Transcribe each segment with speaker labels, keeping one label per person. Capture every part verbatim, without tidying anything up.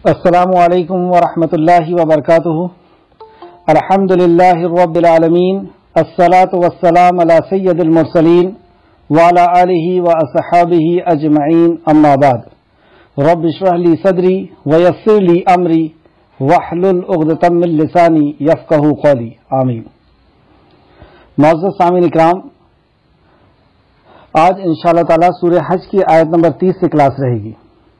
Speaker 1: السلام علیکم ورحمۃ اللہ وبرکاتہ۔ الحمد للہ رب العالمین، الصلاۃ والسلام علی سید المرسلین وعلی آلہ واصحابہ اجمعین، اما بعد۔ رب اشرح لی صدری ویسر لی امری واحلل عقدۃ من لسانی یفقہوا قولی، آمین۔ معزز سامعین اکرام، آج انشاءاللہ تعالی سورہ حج کی آیت نمبر تیس سے کلاس رہے گی۔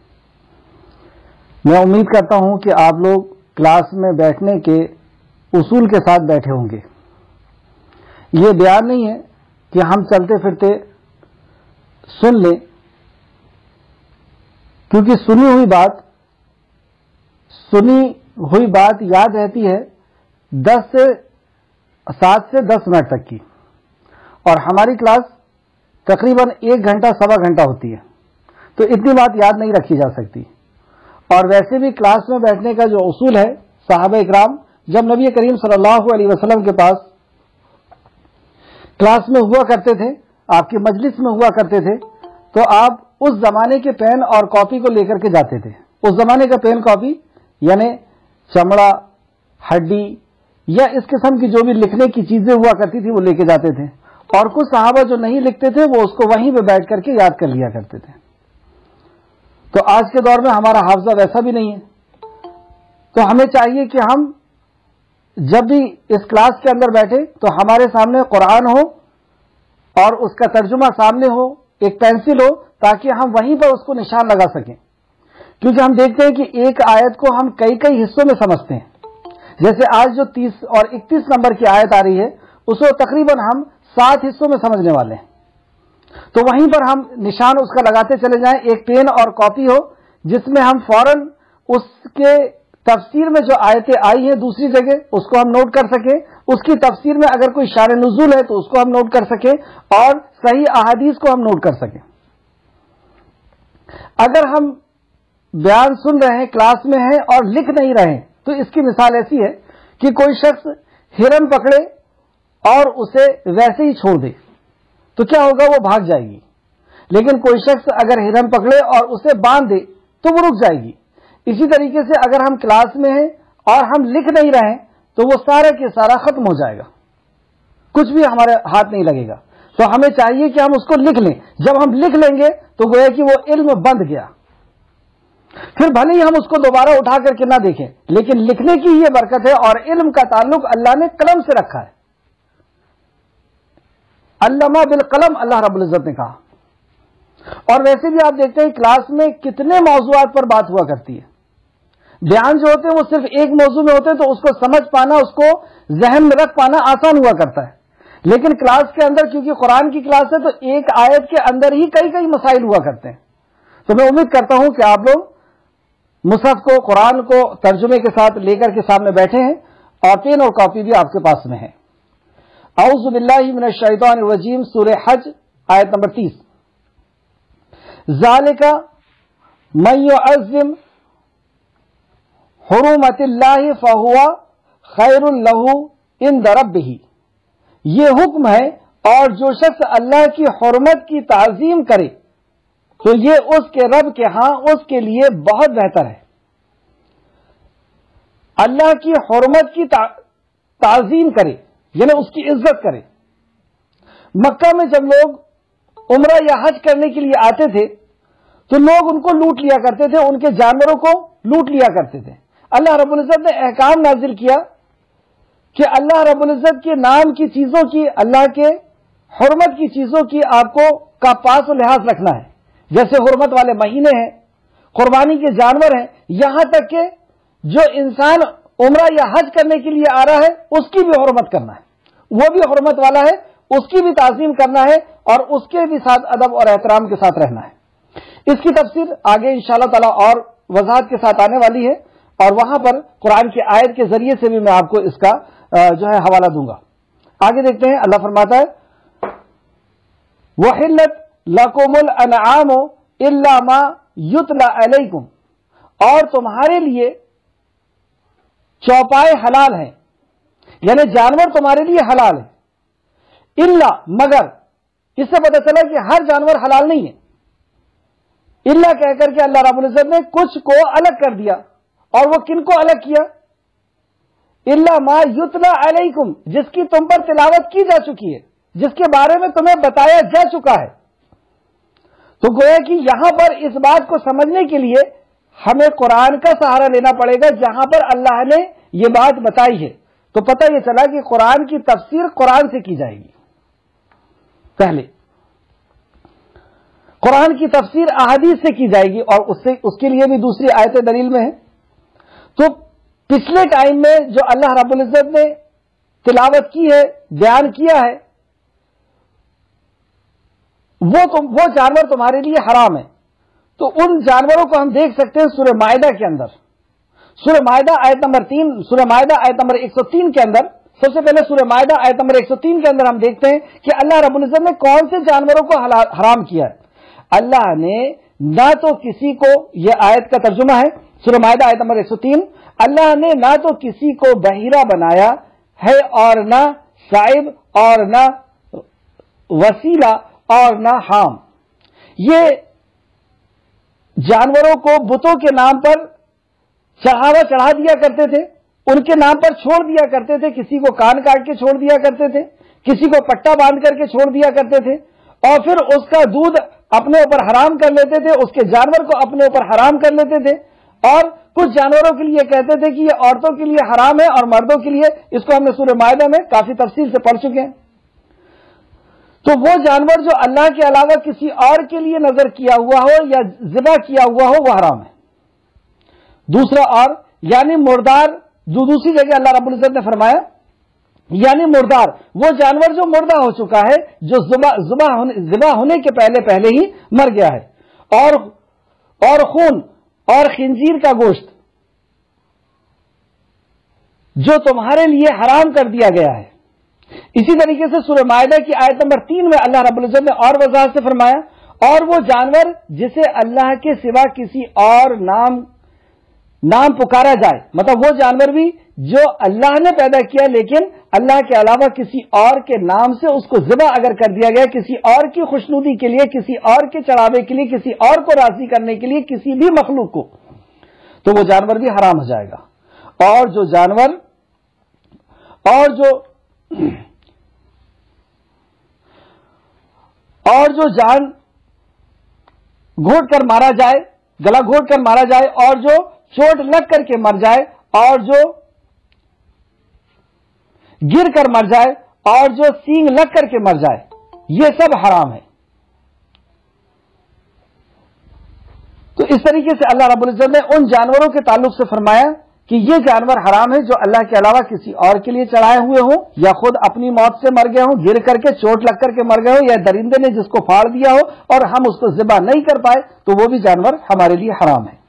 Speaker 1: میں امید کرتا ہوں کہ آپ لوگ کلاس میں بیٹھنے کے اصول کے ساتھ بیٹھے ہوں گے۔ یہ بیان نہیں ہے کہ ہم چلتے پھرتے سن لیں، کیونکہ سنی ہوئی بات سنی ہوئی بات یاد رہتی ہے دس سے سات سے دس منٹ تک کی، اور ہماری کلاس تقریباً ایک گھنٹہ سوا گھنٹہ ہوتی ہے، تو اتنی بات یاد نہیں رکھی جا سکتی۔ اور ویسے بھی کلاس میں بیٹھنے کا جو اصول ہے، صحابہ اکرام جب نبی کریم صلی اللہ علیہ وسلم کے پاس کلاس میں ہوا کرتے تھے، آپ کی مجلس میں ہوا کرتے تھے، تو آپ اس زمانے کے پین اور کاپی کو لے کر کے جاتے تھے۔ اس زمانے کا پین کاپی یعنی چمڑا، ہڈی یا اس قسم کی جو بھی لکھنے کی چیزیں ہوا کرتی تھی وہ لے کے جاتے تھے، اور کچھ صحابہ جو نہیں لکھتے تھے وہ اس کو وہیں پہ بیٹھ کر کے یاد کر لیا کرتے تھے۔ تو آج کے دور میں ہمارا حافظہ ویسا بھی نہیں ہے، تو ہمیں چاہیے کہ ہم جب بھی اس کلاس کے اندر بیٹھے تو ہمارے سامنے قرآن ہو اور اس کا ترجمہ سامنے ہو، ایک پینسل ہو، تاکہ ہم وہیں پر اس کو نشان لگا سکیں، کیونکہ ہم دیکھتے ہیں کہ ایک آیت کو ہم کئی کئی حصوں میں سمجھتے ہیں۔ جیسے آج جو تیس اور اکتیس نمبر کی آیت آ رہی ہے، اس کو تقریباً ہم سات حصوں میں سمجھنے والے ہیں، تو وہیں پر ہم نشان اس کا لگاتے چلے جائیں۔ ایک پین اور کاپی ہو جس میں ہم فوراً اس کے تفسیر میں جو آیتیں آئی ہیں دوسری جگہ اس کو ہم نوٹ کر سکیں، اس کی تفسیر میں اگر کوئی شان نزول ہے تو اس کو ہم نوٹ کر سکیں، اور صحیح احادیث کو ہم نوٹ کر سکیں۔ اگر ہم بیان سن رہے ہیں، کلاس میں ہیں اور لکھ نہیں رہے ہیں، تو اس کی مثال ایسی ہے کہ کوئی شخص ہرن پکڑے اور اسے ویسے ہی چھوڑ دے تو کیا ہوگا؟ وہ بھاگ جائے گی۔ لیکن کوئی شخص اگر ہرن پکڑے اور اسے باندھ دے تو وہ رک جائے گی۔ اسی طریقے سے اگر ہم کلاس میں ہیں اور ہم لکھ نہیں رہے تو وہ سارا کے سارا ختم ہو جائے گا، کچھ بھی ہمارے ہاتھ نہیں لگے گا۔ تو ہمیں چاہیے کہ ہم اس کو لکھ لیں۔ جب ہم لکھ لیں گے تو گویا کہ وہ علم بند گیا، پھر بھلے ہی ہم اس کو دوبارہ اٹھا کر کے نہ دیکھیں، لیکن لکھنے کی یہ برکت ہے، اور علم کا تعلق اللہ نے قلم سے رکھا ہے۔ علامہ بالقلم، اللہ رب العزت نے کہا۔ اور ویسے بھی آپ دیکھتے ہیں کلاس میں کتنے موضوعات پر بات ہوا کرتی ہے۔ بیان جو ہوتے ہیں وہ صرف ایک موضوع میں ہوتے ہیں، تو اس کو سمجھ پانا، اس کو ذہن میں رکھ پانا آسان ہوا کرتا ہے۔ لیکن کلاس کے اندر کیونکہ قرآن کی کلاس ہے تو ایک آیت کے اندر ہی کئی کئی مسائل ہوا کرتے ہیں۔ تو میں امید کرتا ہوں کہ آپ لوگ مصحف کو، قرآن کو ترجمے کے ساتھ لے کر کے سامنے بیٹھے ہیں، اور پین اور کاپی بھی آپ کے پاس میں ہے۔ اعوذ باللہ من الشیطان الرجیم، سورہ حج آیت نمبر تیس۔ ذالک من یعظم حرمت اللہ فہو خیر لہ عند ربہ، یہ حکم ہے، اور جو شخص اللہ کی حرمت کی تعظیم کرے تو یہ اس کے رب کے ہاں اس کے لیے بہت بہتر ہے۔ اللہ کی حرمت کی تعظیم کرے یعنی اس کی عزت کرے۔ مکہ میں جب لوگ عمرہ یا حج کرنے کے لیے آتے تھے تو لوگ ان کو لوٹ لیا کرتے تھے، ان کے جانوروں کو لوٹ لیا کرتے تھے۔ اللہ رب العزت نے احکام نازل کیا کہ اللہ رب العزت کے نام کی چیزوں کی، اللہ کے حرمت کی چیزوں کی آپ کو کا پاس و لحاظ رکھنا ہے۔ جیسے حرمت والے مہینے ہیں، قربانی کے جانور ہیں، یہاں تک کہ جو انسان عمرہ یا حج کرنے کے لیے آ رہا ہے اس کی بھی حرمت کرنا ہے، وہ بھی حرمت والا ہے، اس کی بھی تعظیم کرنا ہے، اور اس کے بھی ساتھ ادب اور احترام کے ساتھ رہنا ہے۔ اس کی تفسیر آگے انشاءاللہ تعالی اور وضاحت کے ساتھ آنے والی ہے، اور وہاں پر قرآن کی آیت کے ذریعے سے بھی میں آپ کو اس کا جو ہے حوالہ دوں گا۔ آگے دیکھتے ہیں، اللہ فرماتا ہے وَحِلَّتْ لَكُمُ الْأَنْعَامُ إِلَّا مَا يُتْلَى عَلَيْكُمْ، اور تمہارے لیے چوپائے حلال ہیں، یعنی جانور تمہارے لیے حلال ہے۔ الا مگر، اس سے پتہ چلا کہ ہر جانور حلال نہیں ہے۔ الا کہہ کر کے اللہ رب العزت نے کچھ کو الگ کر دیا، اور وہ کن کو الگ کیا؟ الا ما یتلا علیکم، جس کی تم پر تلاوت کی جا چکی ہے، جس کے بارے میں تمہیں بتایا جا چکا ہے۔ تو گویا کہ یہاں پر اس بات کو سمجھنے کے لیے ہمیں قرآن کا سہارا لینا پڑے گا جہاں پر اللہ نے یہ بات بتائی ہے۔ تو پتہ یہ چلا کہ قرآن کی تفسیر قرآن سے کی جائے گی، پہلے قرآن کی تفسیر احادیث سے کی جائے گی، اور اس سے اس کے لیے بھی دوسری آیت دلیل میں ہے۔ تو پچھلے ٹائم میں جو اللہ رب العزت نے تلاوت کی ہے، بیان کیا ہے، وہ تم وہ جانور تمہارے لیے حرام ہے۔ تو ان جانوروں کو ہم دیکھ سکتے ہیں سورہ مائدہ کے اندر، سورہ مائدہ آیت نمبر تین، سورہ مائدہ آیت نمبر ایک سو تین کے اندر، سب سے پہلے سورہ مائدہ آیت نمبر ایک سو تین کے اندر ہم دیکھتے ہیں کہ اللہ رب العزت نے کون سے جانوروں کو حرام کیا ہے۔ اللہ نے نہ تو کسی کو، یہ آیت کا ترجمہ ہے سورہ مائدہ آیت نمبر ایک سو تین، اللہ نے نہ تو کسی کو بحیرہ بنایا ہے، اور نہ صائب، اور نہ وسیلہ، اور نہ حام۔ یہ جانوروں کو بتوں کے نام پر چڑھاوا چڑھا دیا کرتے تھے، ان کے نام پر چھوڑ دیا کرتے تھے، کسی کو کان کاٹ کے چھوڑ دیا کرتے تھے، کسی کو پٹا باندھ کر کے چھوڑ دیا کرتے تھے، اور پھر اس کا دودھ اپنے اوپر حرام کر لیتے تھے، اس کے جانور کو اپنے اوپر حرام کر لیتے تھے، اور کچھ جانوروں کے لیے کہتے تھے کہ یہ عورتوں کے لیے حرام ہے اور مردوں کے لیے، اس کو ہم نے سورہ مائدہ میں کافی تفصیل سے پڑھ چکے ہیں۔ تو وہ جانور جو اللہ کے علاوہ کسی اور کے لیے نظر کیا ہوا ہو یا ذبح کیا ہوا ہو، وہ حرام ہے۔ دوسرا اور یعنی مردار، جو دوسری جگہ اللہ رب العزت نے فرمایا یعنی مردار، وہ جانور جو مردہ ہو چکا ہے، جو ذبح ہونے کے پہلے پہلے ہی مر گیا ہے، اور اور خون اور خنزیر کا گوشت جو تمہارے لیے حرام کر دیا گیا ہے۔ اسی طریقے سے سورہ مائدہ کی آیت نمبر تین میں اللہ رب العزت نے اور وضاحت سے فرمایا، اور وہ جانور جسے اللہ کے سوا کسی اور نام نام پکارا جائے، مطلب وہ جانور بھی جو اللہ نے پیدا کیا لیکن اللہ کے علاوہ کسی اور کے نام سے اس کو ذبح اگر کر دیا گیا، کسی اور کی خوشنودی کے لیے، کسی اور کے چڑھاوے کے لیے، کسی اور کو راضی کرنے کے لیے، کسی بھی مخلوق کو، تو وہ جانور بھی حرام ہو جائے گا۔ اور جو جانور اور جو اور جو جان گھونٹ کر مارا جائے، گلا گھونٹ کر مارا جائے، اور جو چوٹ لگ کر کے مر جائے، اور جو گر کر مر جائے، اور جو سینگ لگ کر کے مر جائے، یہ سب حرام ہے۔ تو اس طریقے سے اللہ رب العزت نے ان جانوروں کے تعلق سے فرمایا کہ یہ جانور حرام ہے جو اللہ کے علاوہ کسی اور کے لیے چڑھائے ہوئے ہوں، یا خود اپنی موت سے مر گئے ہوں، گر کر کے چوٹ لگ کر کے مر گئے ہوں، یا درندے نے جس کو پھاڑ دیا ہو اور ہم اس کو ذبح نہیں کر پائے، تو وہ بھی جانور ہمارے لیے حرام ہے۔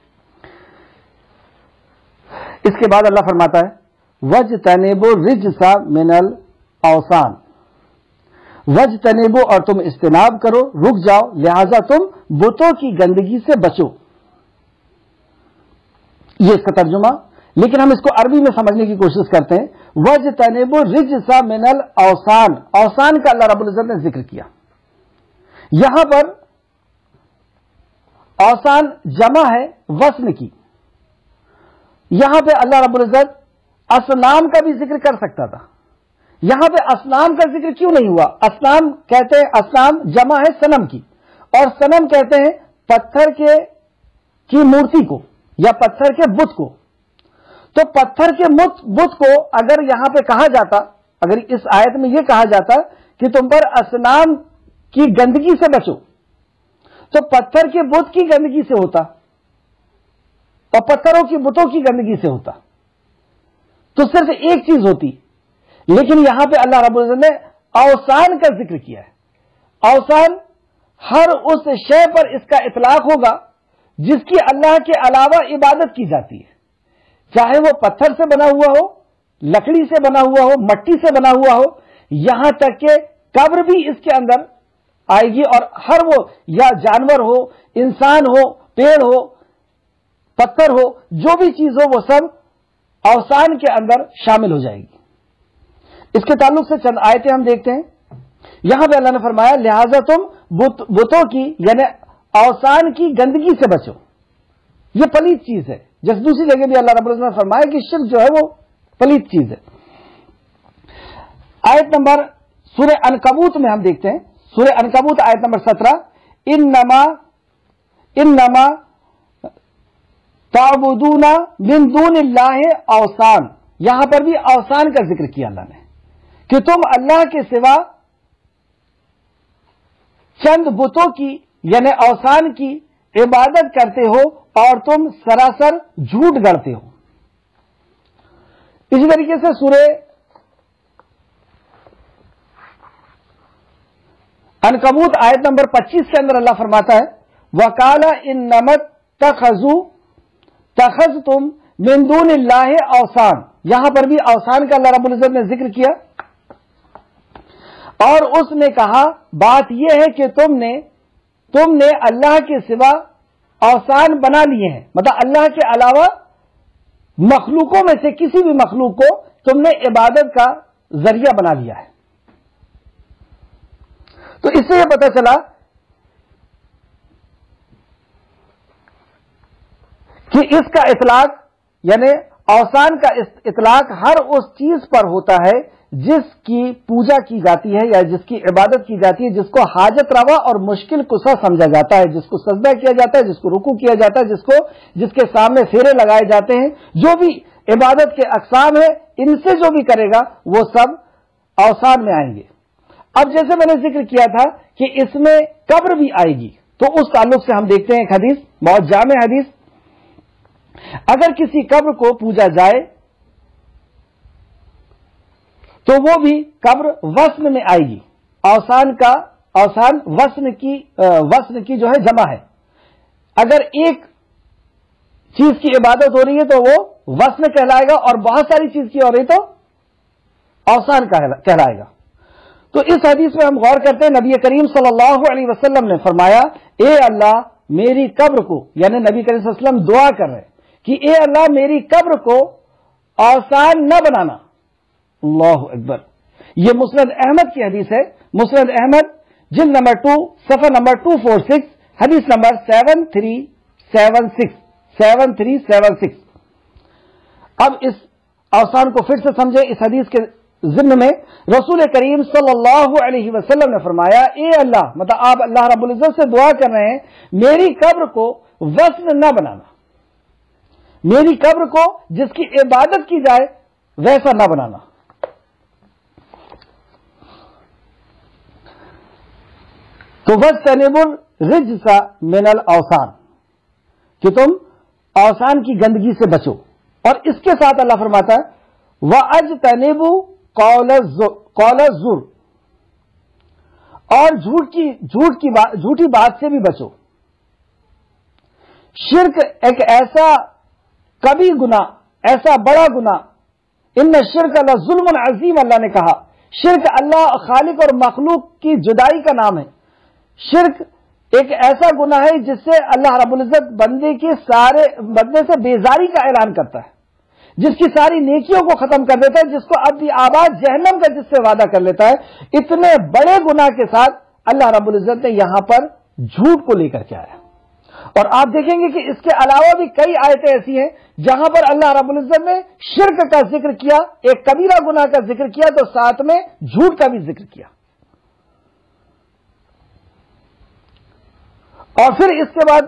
Speaker 1: اس کے بعد اللہ فرماتا ہے وَاجْتَنِبُوا الرِّجْسَ مِنَ الْأَوْثَانِ، وَاجْتَنِبُوا، اور تم اجتناب کرو، رک جاؤ، لہذا تم بتوں کی گندگی سے بچو۔ یہ اس کا ترجمہ، لیکن ہم اس کو عربی میں سمجھنے کی کوشش کرتے ہیں۔ وَاجْتَنِبُوا الرِّجْسَ مِنَ الْأَوْثَانِ، اوثان کا اللہ رب العزت نے ذکر کیا۔ یہاں پر اوثان جمع ہے وزن کی، یہاں پہ اللہ رب العزت اصنام کا بھی ذکر کر سکتا تھا، یہاں پہ اصنام کا ذکر کیوں نہیں ہوا؟ اصنام کہتے ہیں، اصنام جمع ہے صنم کی، اور صنم کہتے ہیں پتھر کے کی مورتی کو یا پتھر کے بت کو۔ تو پتھر کے بت کو اگر یہاں پہ کہا جاتا، اگر اس آیت میں یہ کہا جاتا کہ تم پر اصنام کی گندگی سے بچو، تو پتھر کے بت کی گندگی سے ہوتا اور پتھروں کی بتوں کی گندگی سے ہوتا، تو صرف ایک چیز ہوتی، لیکن یہاں پہ اللہ رب العزت نے اوثان کا ذکر کیا ہے۔ اوثان ہر اس شے پر اس کا اطلاق ہوگا جس کی اللہ کے علاوہ عبادت کی جاتی ہے، چاہے وہ پتھر سے بنا ہوا ہو، لکڑی سے بنا ہوا ہو، مٹی سے بنا ہوا ہو، یہاں تک کہ قبر بھی اس کے اندر آئے گی، اور ہر وہ یا جانور ہو، انسان ہو، پیڑ ہو، پتھر ہو، جو بھی چیز ہو، وہ سب اوثان کے اندر شامل ہو جائے گی۔ اس کے تعلق سے چند آیتیں ہم دیکھتے ہیں۔ یہاں پہ اللہ نے فرمایا لہذا تم بتوں کی یعنی اوثان کی گندگی سے بچو۔ یہ پلید چیز ہے جس دوسری جگہ بھی اللہ رب العزت نے فرمایا کہ شرک جو ہے وہ پلیت چیز ہے. آیت نمبر سورہ عنکبوت میں ہم دیکھتے ہیں, سورہ عنکبوت آیت نمبر سترہ, انما انما تعبدون من دون اللہ اوثان, یہاں پر بھی اوثان کا ذکر کیا اللہ نے کہ تم اللہ کے سوا چند بتوں کی یعنی اوثان کی عبادت کرتے ہو اور تم سراسر جھوٹ گڑتے ہو. اسی طریقے سے سورہ عنکبوت آیت نمبر پچیس کے اندر اللہ فرماتا ہے وَقَالَ إِنَّمَا اتَّخَذُوا تَخَذْتُم مِّن دُونِ اللَّهِ اوثان, یہاں پر بھی اوثان کا اللہ رب العزت نے ذکر کیا اور اس نے کہا بات یہ ہے کہ تم نے تم نے اللہ کے سوا اوثان بنا لیے ہیں, مطلب اللہ کے علاوہ مخلوقوں میں سے کسی بھی مخلوق کو تم نے عبادت کا ذریعہ بنا لیا ہے. تو اس سے یہ پتہ چلا کہ اس کا اطلاق یعنی اوثان کا اطلاق ہر اس چیز پر ہوتا ہے جس کی پوجا کی جاتی ہے یا جس کی عبادت کی جاتی ہے, جس کو حاجت روا اور مشکل کشا سمجھا جاتا ہے, جس کو سجدہ کیا جاتا ہے, جس کو رکوع کیا جاتا ہے, جس کو جس کے سامنے پھیرے لگائے جاتے ہیں, جو بھی عبادت کے اقسام ہیں ان سے جو بھی کرے گا وہ سب اوثان میں آئیں گے. اب جیسے میں نے ذکر کیا تھا کہ اس میں قبر بھی آئے گی, تو اس تعلق سے ہم دیکھتے ہیں ایک حدیث, بہت جامع حدیث. اگر کسی قبر کو پوجا جائے تو وہ بھی قبر وزن میں آئے گی. اوثان کا اوثان وزن کی وزن کی جو ہے جمع ہے. اگر ایک چیز کی عبادت ہو رہی ہے تو وہ وزن کہلائے گا, اور بہت ساری چیز کی ہو رہی تو اوثان کہلائے گا. تو اس حدیث میں ہم غور کرتے ہیں, نبی کریم صلی اللہ علیہ وسلم نے فرمایا اے اللہ میری قبر کو, یعنی نبی کریم صلی اللہ علیہ وسلم دعا کر رہے ہیں کہ اے اللہ میری قبر کو اوثان نہ بنانا. اللہ اکبر. یہ مسند احمد کی حدیث ہے, مسند احمد جلد نمبر ٹو صفحہ نمبر ٹو فور سکس, حدیث number seven three seven six seven three seven six. اب اس اوثان کو پھر سے سمجھے. اس حدیث کے ضمن میں رسول کریم صلی اللہ علیہ وسلم نے فرمایا اے اللہ, مطلب آپ اللہ رب العزت سے دعا کر رہے ہیں میری قبر کو وزن نہ بنانا, میری قبر کو جس کی عبادت کی جائے ویسا نہ بنانا. تو وَاجْتَنِبُوا الرِّجْسَ مِنَ الْأَوْثَانِ, کہ تم اوثان کی گندگی سے بچو. اور اس کے ساتھ اللہ فرماتا ہے وَاجْتَنِبُوا قَوْلَ الزُّورِ, اور جھوٹ کی جھوٹ کی بات جھوٹی بات سے بھی بچو. شرک ایک ایسا کبھی گناہ, ایسا بڑا گناہ, ان شرک لظلم عظیم, اللہ نے کہا شرک اللہ خالق اور مخلوق کی جدائی کا نام ہے. شرک ایک ایسا گناہ ہے جس سے اللہ رب العزت بندے کے سارے بندے سے بیزاری کا اعلان کرتا ہے, جس کی ساری نیکیوں کو ختم کر دیتا ہے, جس کو ابدی آباد جہنم کا جس سے وعدہ کر لیتا ہے. اتنے بڑے گناہ کے ساتھ اللہ رب العزت نے یہاں پر جھوٹ کو لے کر کے آیا. اور آپ دیکھیں گے کہ اس کے علاوہ بھی کئی آیتیں ایسی ہیں جہاں پر اللہ رب العزت نے شرک کا ذکر کیا, ایک کبیرہ گناہ کا ذکر کیا, تو ساتھ میں جھوٹ کا بھی ذکر کیا. اور پھر اس کے بعد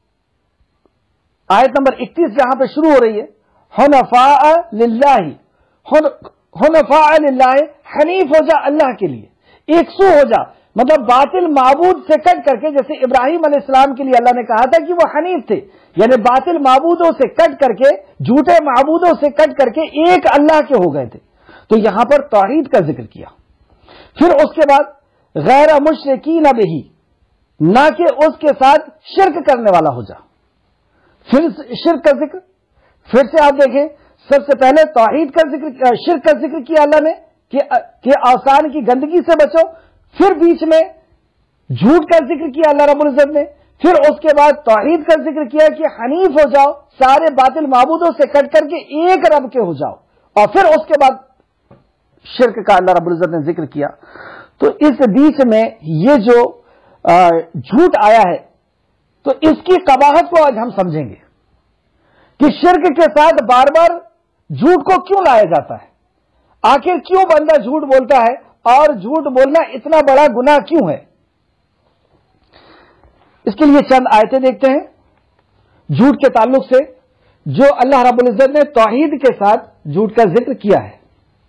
Speaker 1: آیت نمبر اکتیس جہاں پہ شروع ہو رہی ہے حنفاء للہ, حنفاء للہ, حنیف ہو جا اللہ کے لیے, ایک سو ہو جا, مطلب باطل معبود سے کٹ کر کے, جیسے ابراہیم علیہ السلام کے لیے اللہ نے کہا تھا کہ وہ حنیف تھے, یعنی باطل معبودوں سے کٹ کر کے, جھوٹے معبودوں سے کٹ کر کے ایک اللہ کے ہو گئے تھے. تو یہاں پر توحید کا ذکر کیا. پھر اس کے بعد غیر مشرکین بہی, نہ کہ اس کے ساتھ شرک کرنے والا ہو جا. پھر شرک کا ذکر, پھر سے آپ دیکھیں سب سے پہلے توحید کا ذکر, شرک کا ذکر کیا اللہ نے کہ اوثان کی گندگی سے بچو. پھر بیچ میں جھوٹ کا ذکر کیا اللہ رب العزت نے. پھر اس کے بعد توحید کا ذکر کیا کہ حنیف ہو جاؤ, سارے باطل معبودوں سے کٹ کر کے ایک رب کے ہو جاؤ. اور پھر اس کے بعد شرک کا اللہ رب العزت نے ذکر کیا. تو اس بیچ میں یہ جو جھوٹ آیا ہے تو اس کی قباحت کو آج ہم سمجھیں گے کہ شرک کے ساتھ بار بار جھوٹ کو کیوں لایا جاتا ہے؟ آخر کیوں بندہ جھوٹ بولتا ہے اور جھوٹ بولنا اتنا بڑا گناہ کیوں ہے؟ اس کے لیے چند آیتیں دیکھتے ہیں جھوٹ کے تعلق سے جو اللہ رب العزت نے توحید کے ساتھ جھوٹ کا ذکر کیا ہے۔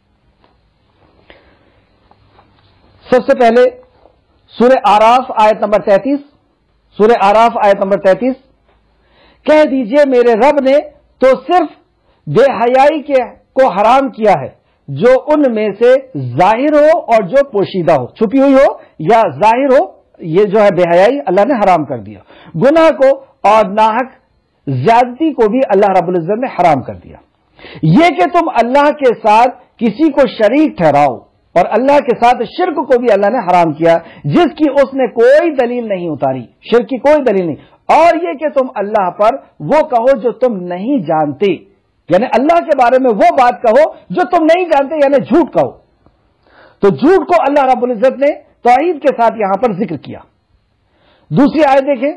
Speaker 1: سب سے پہلے سورہ آراف آیت نمبر تینتیس، سورہ آراف آیت نمبر تینتیس، کہہ دیجئے میرے رب نے تو صرف بے حیائی کے کو حرام کیا ہے جو ان میں سے ظاہر ہو اور جو پوشیدہ ہو، چھپی ہوئی ہو یا ظاہر ہو، یہ جو ہے بے حیائی اللہ نے حرام کر دیا۔ گناہ کو اور ناحق زیادتی کو بھی اللہ رب العزت نے حرام کر دیا۔ یہ کہ تم اللہ کے ساتھ کسی کو شریک ٹھہراؤ، اور اللہ کے ساتھ شرک کو بھی اللہ نے حرام کیا جس کی اس نے کوئی دلیل نہیں اتاری، شرک کی کوئی دلیل نہیں، اور یہ کہ تم اللہ پر وہ کہو جو تم نہیں جانتے، یعنی اللہ کے بارے میں وہ بات کہو جو تم نہیں جانتے، یعنی جھوٹ کہو۔ تو جھوٹ کو اللہ رب العزت نے توحید کے ساتھ یہاں پر ذکر کیا۔ دوسری آیت دیکھیں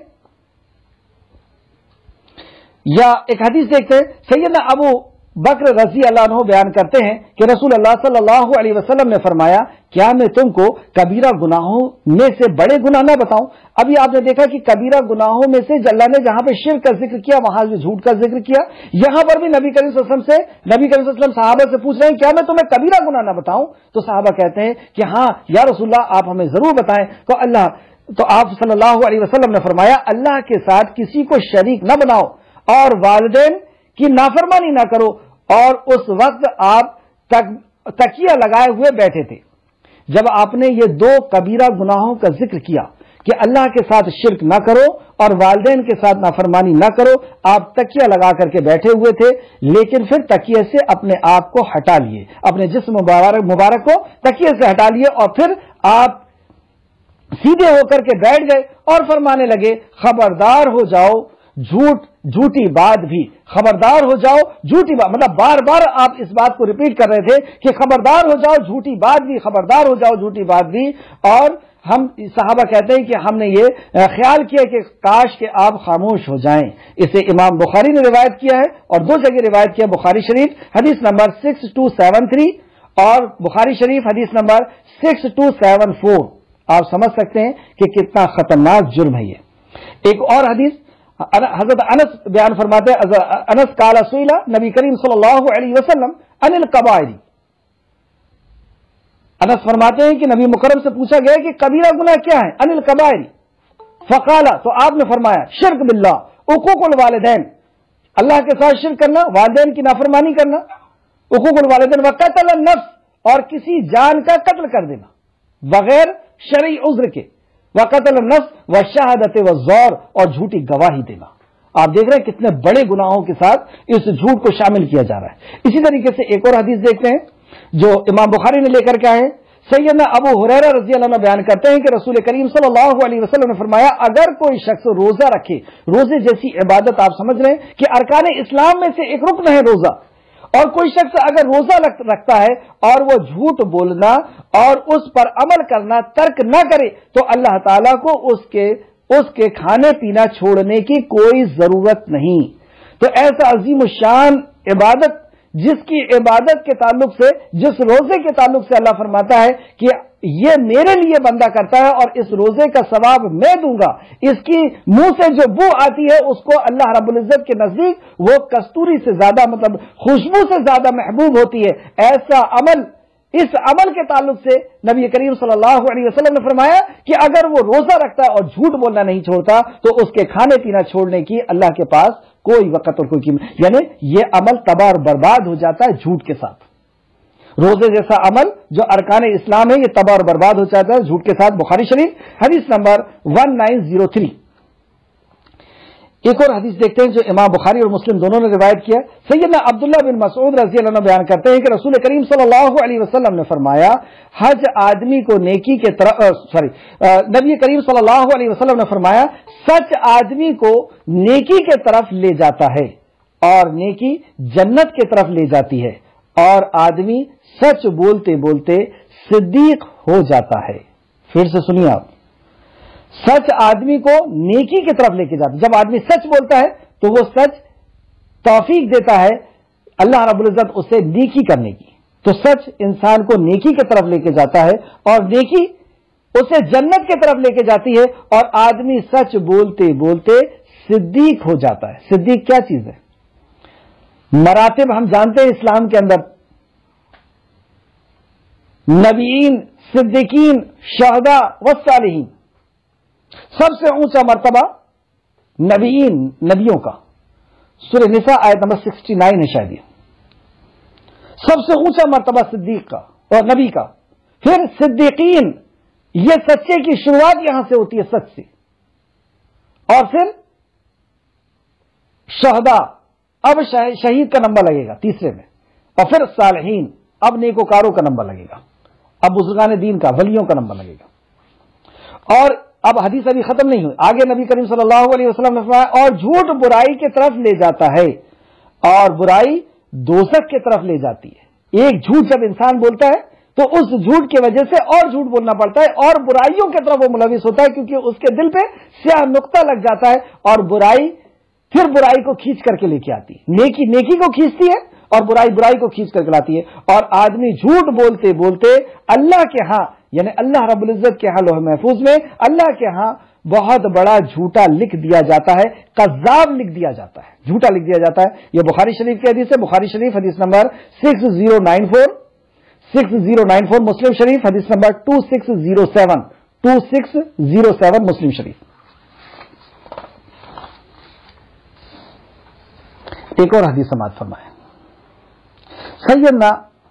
Speaker 1: یا ایک حدیث دیکھتے ہیں، سیدنا ابو بکر رضی اللہ عنہ بیان کرتے ہیں کہ رسول اللہ صلی اللہ علیہ وسلم نے فرمایا کیا میں تم کو کبیرہ گناہوں میں سے بڑے گناہ نہ بتاؤں؟ ابھی آپ نے دیکھا کہ کبیرہ گناہوں میں سے اللہ نے جہاں پہ شرک کا ذکر کیا وہاں بھی جھوٹ کا ذکر کیا، یہاں پر بھی نبی کریم صلی اللہ علیہ وسلم سے نبی کریم صلی اللہ علیہ وسلم صحابہ سے پوچھ رہے ہیں کیا میں تمہیں کبیرہ گناہ نہ بتاؤں؟ تو صحابہ کہتے ہیں کہ ہاں یا رسول اللہ آپ ہمیں ضرور بتائیں۔ تو اللہ تو آپ صلی اللہ علیہ وسلم نے فرمایا اللہ کے ساتھ کسی کو شریک نہ بناؤ اور والدین کی نافرمانی نہ کرو، اور اس وقت آپ تک تکیہ لگائے ہوئے بیٹھے تھے۔ جب آپ نے یہ دو کبیرہ گناہوں کا ذکر کیا کہ اللہ کے ساتھ شرک نہ کرو اور والدین کے ساتھ نافرمانی نہ کرو، آپ تکیہ لگا کر کے بیٹھے ہوئے تھے، لیکن پھر تکیے سے اپنے آپ کو ہٹا لیے، اپنے جسم مبارک مبارک کو تکیے سے ہٹا لیے، اور پھر آپ سیدھے ہو کر کے بیٹھ گئے اور فرمانے لگے خبردار ہو جاؤ جھوٹ جھوٹی بات بھی، خبردار ہو جاؤ جھوٹی بات، مطلب بار بار آپ اس بات کو ریپیٹ کر رہے تھے کہ خبردار ہو جاؤ جھوٹی بات بھی، خبردار ہو جاؤ جھوٹی بات بھی۔ اور ہم صحابہ کہتے ہیں کہ ہم نے یہ خیال کیا کہ کاش کہ آپ خاموش ہو جائیں۔ اسے امام بخاری نے روایت کیا ہے اور دو جگہ روایت کیا، بخاری شریف حدیث number six two seven three اور بخاری شریف حدیث number six two seven four. آپ سمجھ سکتے ہیں کہ کتنا خطرناک جرم ہے یہ۔ ایک اور حدیث حضرت انس بیان فرماتے ہیں، انس قال سئل نبی کریم صلی اللہ علیہ وسلم عن الکبائر، انس فرماتے ہیں کہ نبی مکرم سے پوچھا گیا کہ کبیرہ گناہ کیا ہے، عن الکبائر، فقال تو آپ نے فرمایا شرک باللہ، عقوق الوالدین، اللہ کے ساتھ شرک کرنا، والدین کی نافرمانی کرنا، عقوق الوالدین، وقتل النفس، اور کسی جان کا قتل کر دینا بغیر شرعی عذر کے، وقتل النفس والشہادۃ والزور، اور جھوٹی گواہی دینا۔ آپ دیکھ رہے ہیں کتنے بڑے گناہوں کے ساتھ اس جھوٹ کو شامل کیا جا رہا ہے۔ اسی طریقے سے ایک اور حدیث دیکھتے ہیں جو امام بخاری نے لے کر کے آئے، سیدنا ابو ہریرہ رضی اللہ عنہ بیان کرتے ہیں کہ رسول کریم صلی اللہ علیہ وسلم نے فرمایا اگر کوئی شخص روزہ رکھے، روزے جیسی عبادت آپ سمجھ رہے ہیں کہ ارکان اسلام میں سے ایک رکن ہے روزہ، اور کوئی شخص اگر روزہ رکھتا ہے اور وہ جھوٹ بولنا اور اس پر عمل کرنا ترک نہ کرے تو اللہ تعالیٰ کو اس کے اس کے کھانے پینا چھوڑنے کی کوئی ضرورت نہیں۔ تو ایسا عظیم الشان عبادت جس کی عبادت کے تعلق سے، جس روزے کے تعلق سے اللہ فرماتا ہے کہ یہ میرے لیے بندہ کرتا ہے اور اس روزے کا ثواب میں دوں گا، اس کی منہ سے جو بو آتی ہے اس کو اللہ رب العزت کے نزدیک وہ کستوری سے زیادہ، مطلب خوشبو سے زیادہ محبوب ہوتی ہے۔ ایسا عمل، اس عمل کے تعلق سے نبی کریم صلی اللہ علیہ وسلم نے فرمایا کہ اگر وہ روزہ رکھتا ہے اور جھوٹ بولنا نہیں چھوڑتا تو اس کے کھانے پینا چھوڑنے کی اللہ کے پاس کوئی وقت اور کوئی قیمت، یعنی یہ عمل تباہ اور برباد ہو جاتا ہے جھوٹ کے ساتھ۔ روزے جیسا عمل جو ارکان اسلام ہے یہ تباہ اور برباد ہو جاتا ہے جھوٹ کے ساتھ۔ بخاری شریف حدیث number one nine zero three. ایک اور حدیث دیکھتے ہیں جو امام بخاری اور مسلم دونوں نے روایت کیا، سیدنا عبداللہ بن مسعود رضی اللہ عنہ بیان کرتے ہیں کہ رسول کریم صلی اللہ علیہ وسلم نے فرمایا حج آدمی کو نیکی کے طرف سوری نبی کریم صلی اللہ علیہ وسلم نے فرمایا سچ آدمی کو نیکی کے طرف لے جاتا ہے اور نیکی جنت کی طرف لے جاتی ہے، اور آدمی سچ بولتے بولتے صدیق ہو جاتا ہے۔ پھر سے سنیے آپ، سچ آدمی کو نیکی کی طرف لے کے جاتا ہے۔ جب آدمی سچ بولتا ہے تو وہ سچ توفیق دیتا ہے اللہ رب العزت اسے نیکی کرنے کی، تو سچ انسان کو نیکی کی طرف لے کے جاتا ہے اور نیکی اسے جنت کی طرف لے کے جاتی ہے، اور آدمی سچ بولتے بولتے صدیق ہو جاتا ہے۔ صدیق کیا چیز ہے؟ مراتب ہم جانتے ہیں اسلام کے اندر، نبیین، صدیقین، شہداء والصالحین۔ سب سے اونچا مرتبہ نبیین، نبیوں کا، سورہ نساء آیت نمبر سکسٹی نائن ہے شاید یہ۔ سب سے اونچا مرتبہ صدیق کا اور نبی کا۔ پھر صدیقین، یہ سچے کی شروعات یہاں سے ہوتی ہے، سچ سے، اور پھر شہداء، اب شہید کا نمبر لگے گا تیسرے میں، اور پھر صالحین، اب نیکوکاروں کا نمبر لگے گا، اب بزرگان دین کا، ولیوں کا نمبر لگے گا۔ اور اب حدیث ابھی ختم نہیں ہوئی، آگے نبی کریم صلی اللہ علیہ وسلم نے فرمایا اور جھوٹ برائی کی طرف لے جاتا ہے، اور برائی دوزخ کی طرف لے جاتی ہے۔ ایک جھوٹ جب انسان بولتا ہے تو اس جھوٹ کی وجہ سے اور جھوٹ بولنا پڑتا ہے، اور برائیوں کی طرف وہ ملوث ہوتا ہے، کیونکہ اس کے دل پہ سیاہ نقطہ لگ جاتا ہے، اور برائی پھر برائی کو کھینچ کر کے لے کے آتی ہے، نیکی نیکی کو کھینچتی ہے اور برائی برائی کو کھینچ کر کے لاتی ہے۔ اور آدمی جھوٹ بولتے بولتے اللہ کے ہاں، یعنی اللہ رب العزت کے ہاں لوح محفوظ میں اللہ کے ہاں بہت بڑا جھوٹا لکھ دیا جاتا ہے، کذاب لکھ دیا جاتا ہے، جھوٹا لکھ دیا جاتا ہے۔ یہ بخاری شریف کی حدیث ہے، بخاری شریف حدیث number six zero nine four six zero nine four مسلم شریف حدیث number two six zero seven two six zero seven مسلم شریف۔ ایک اور حدیث سماعت فرمائے، سیدنا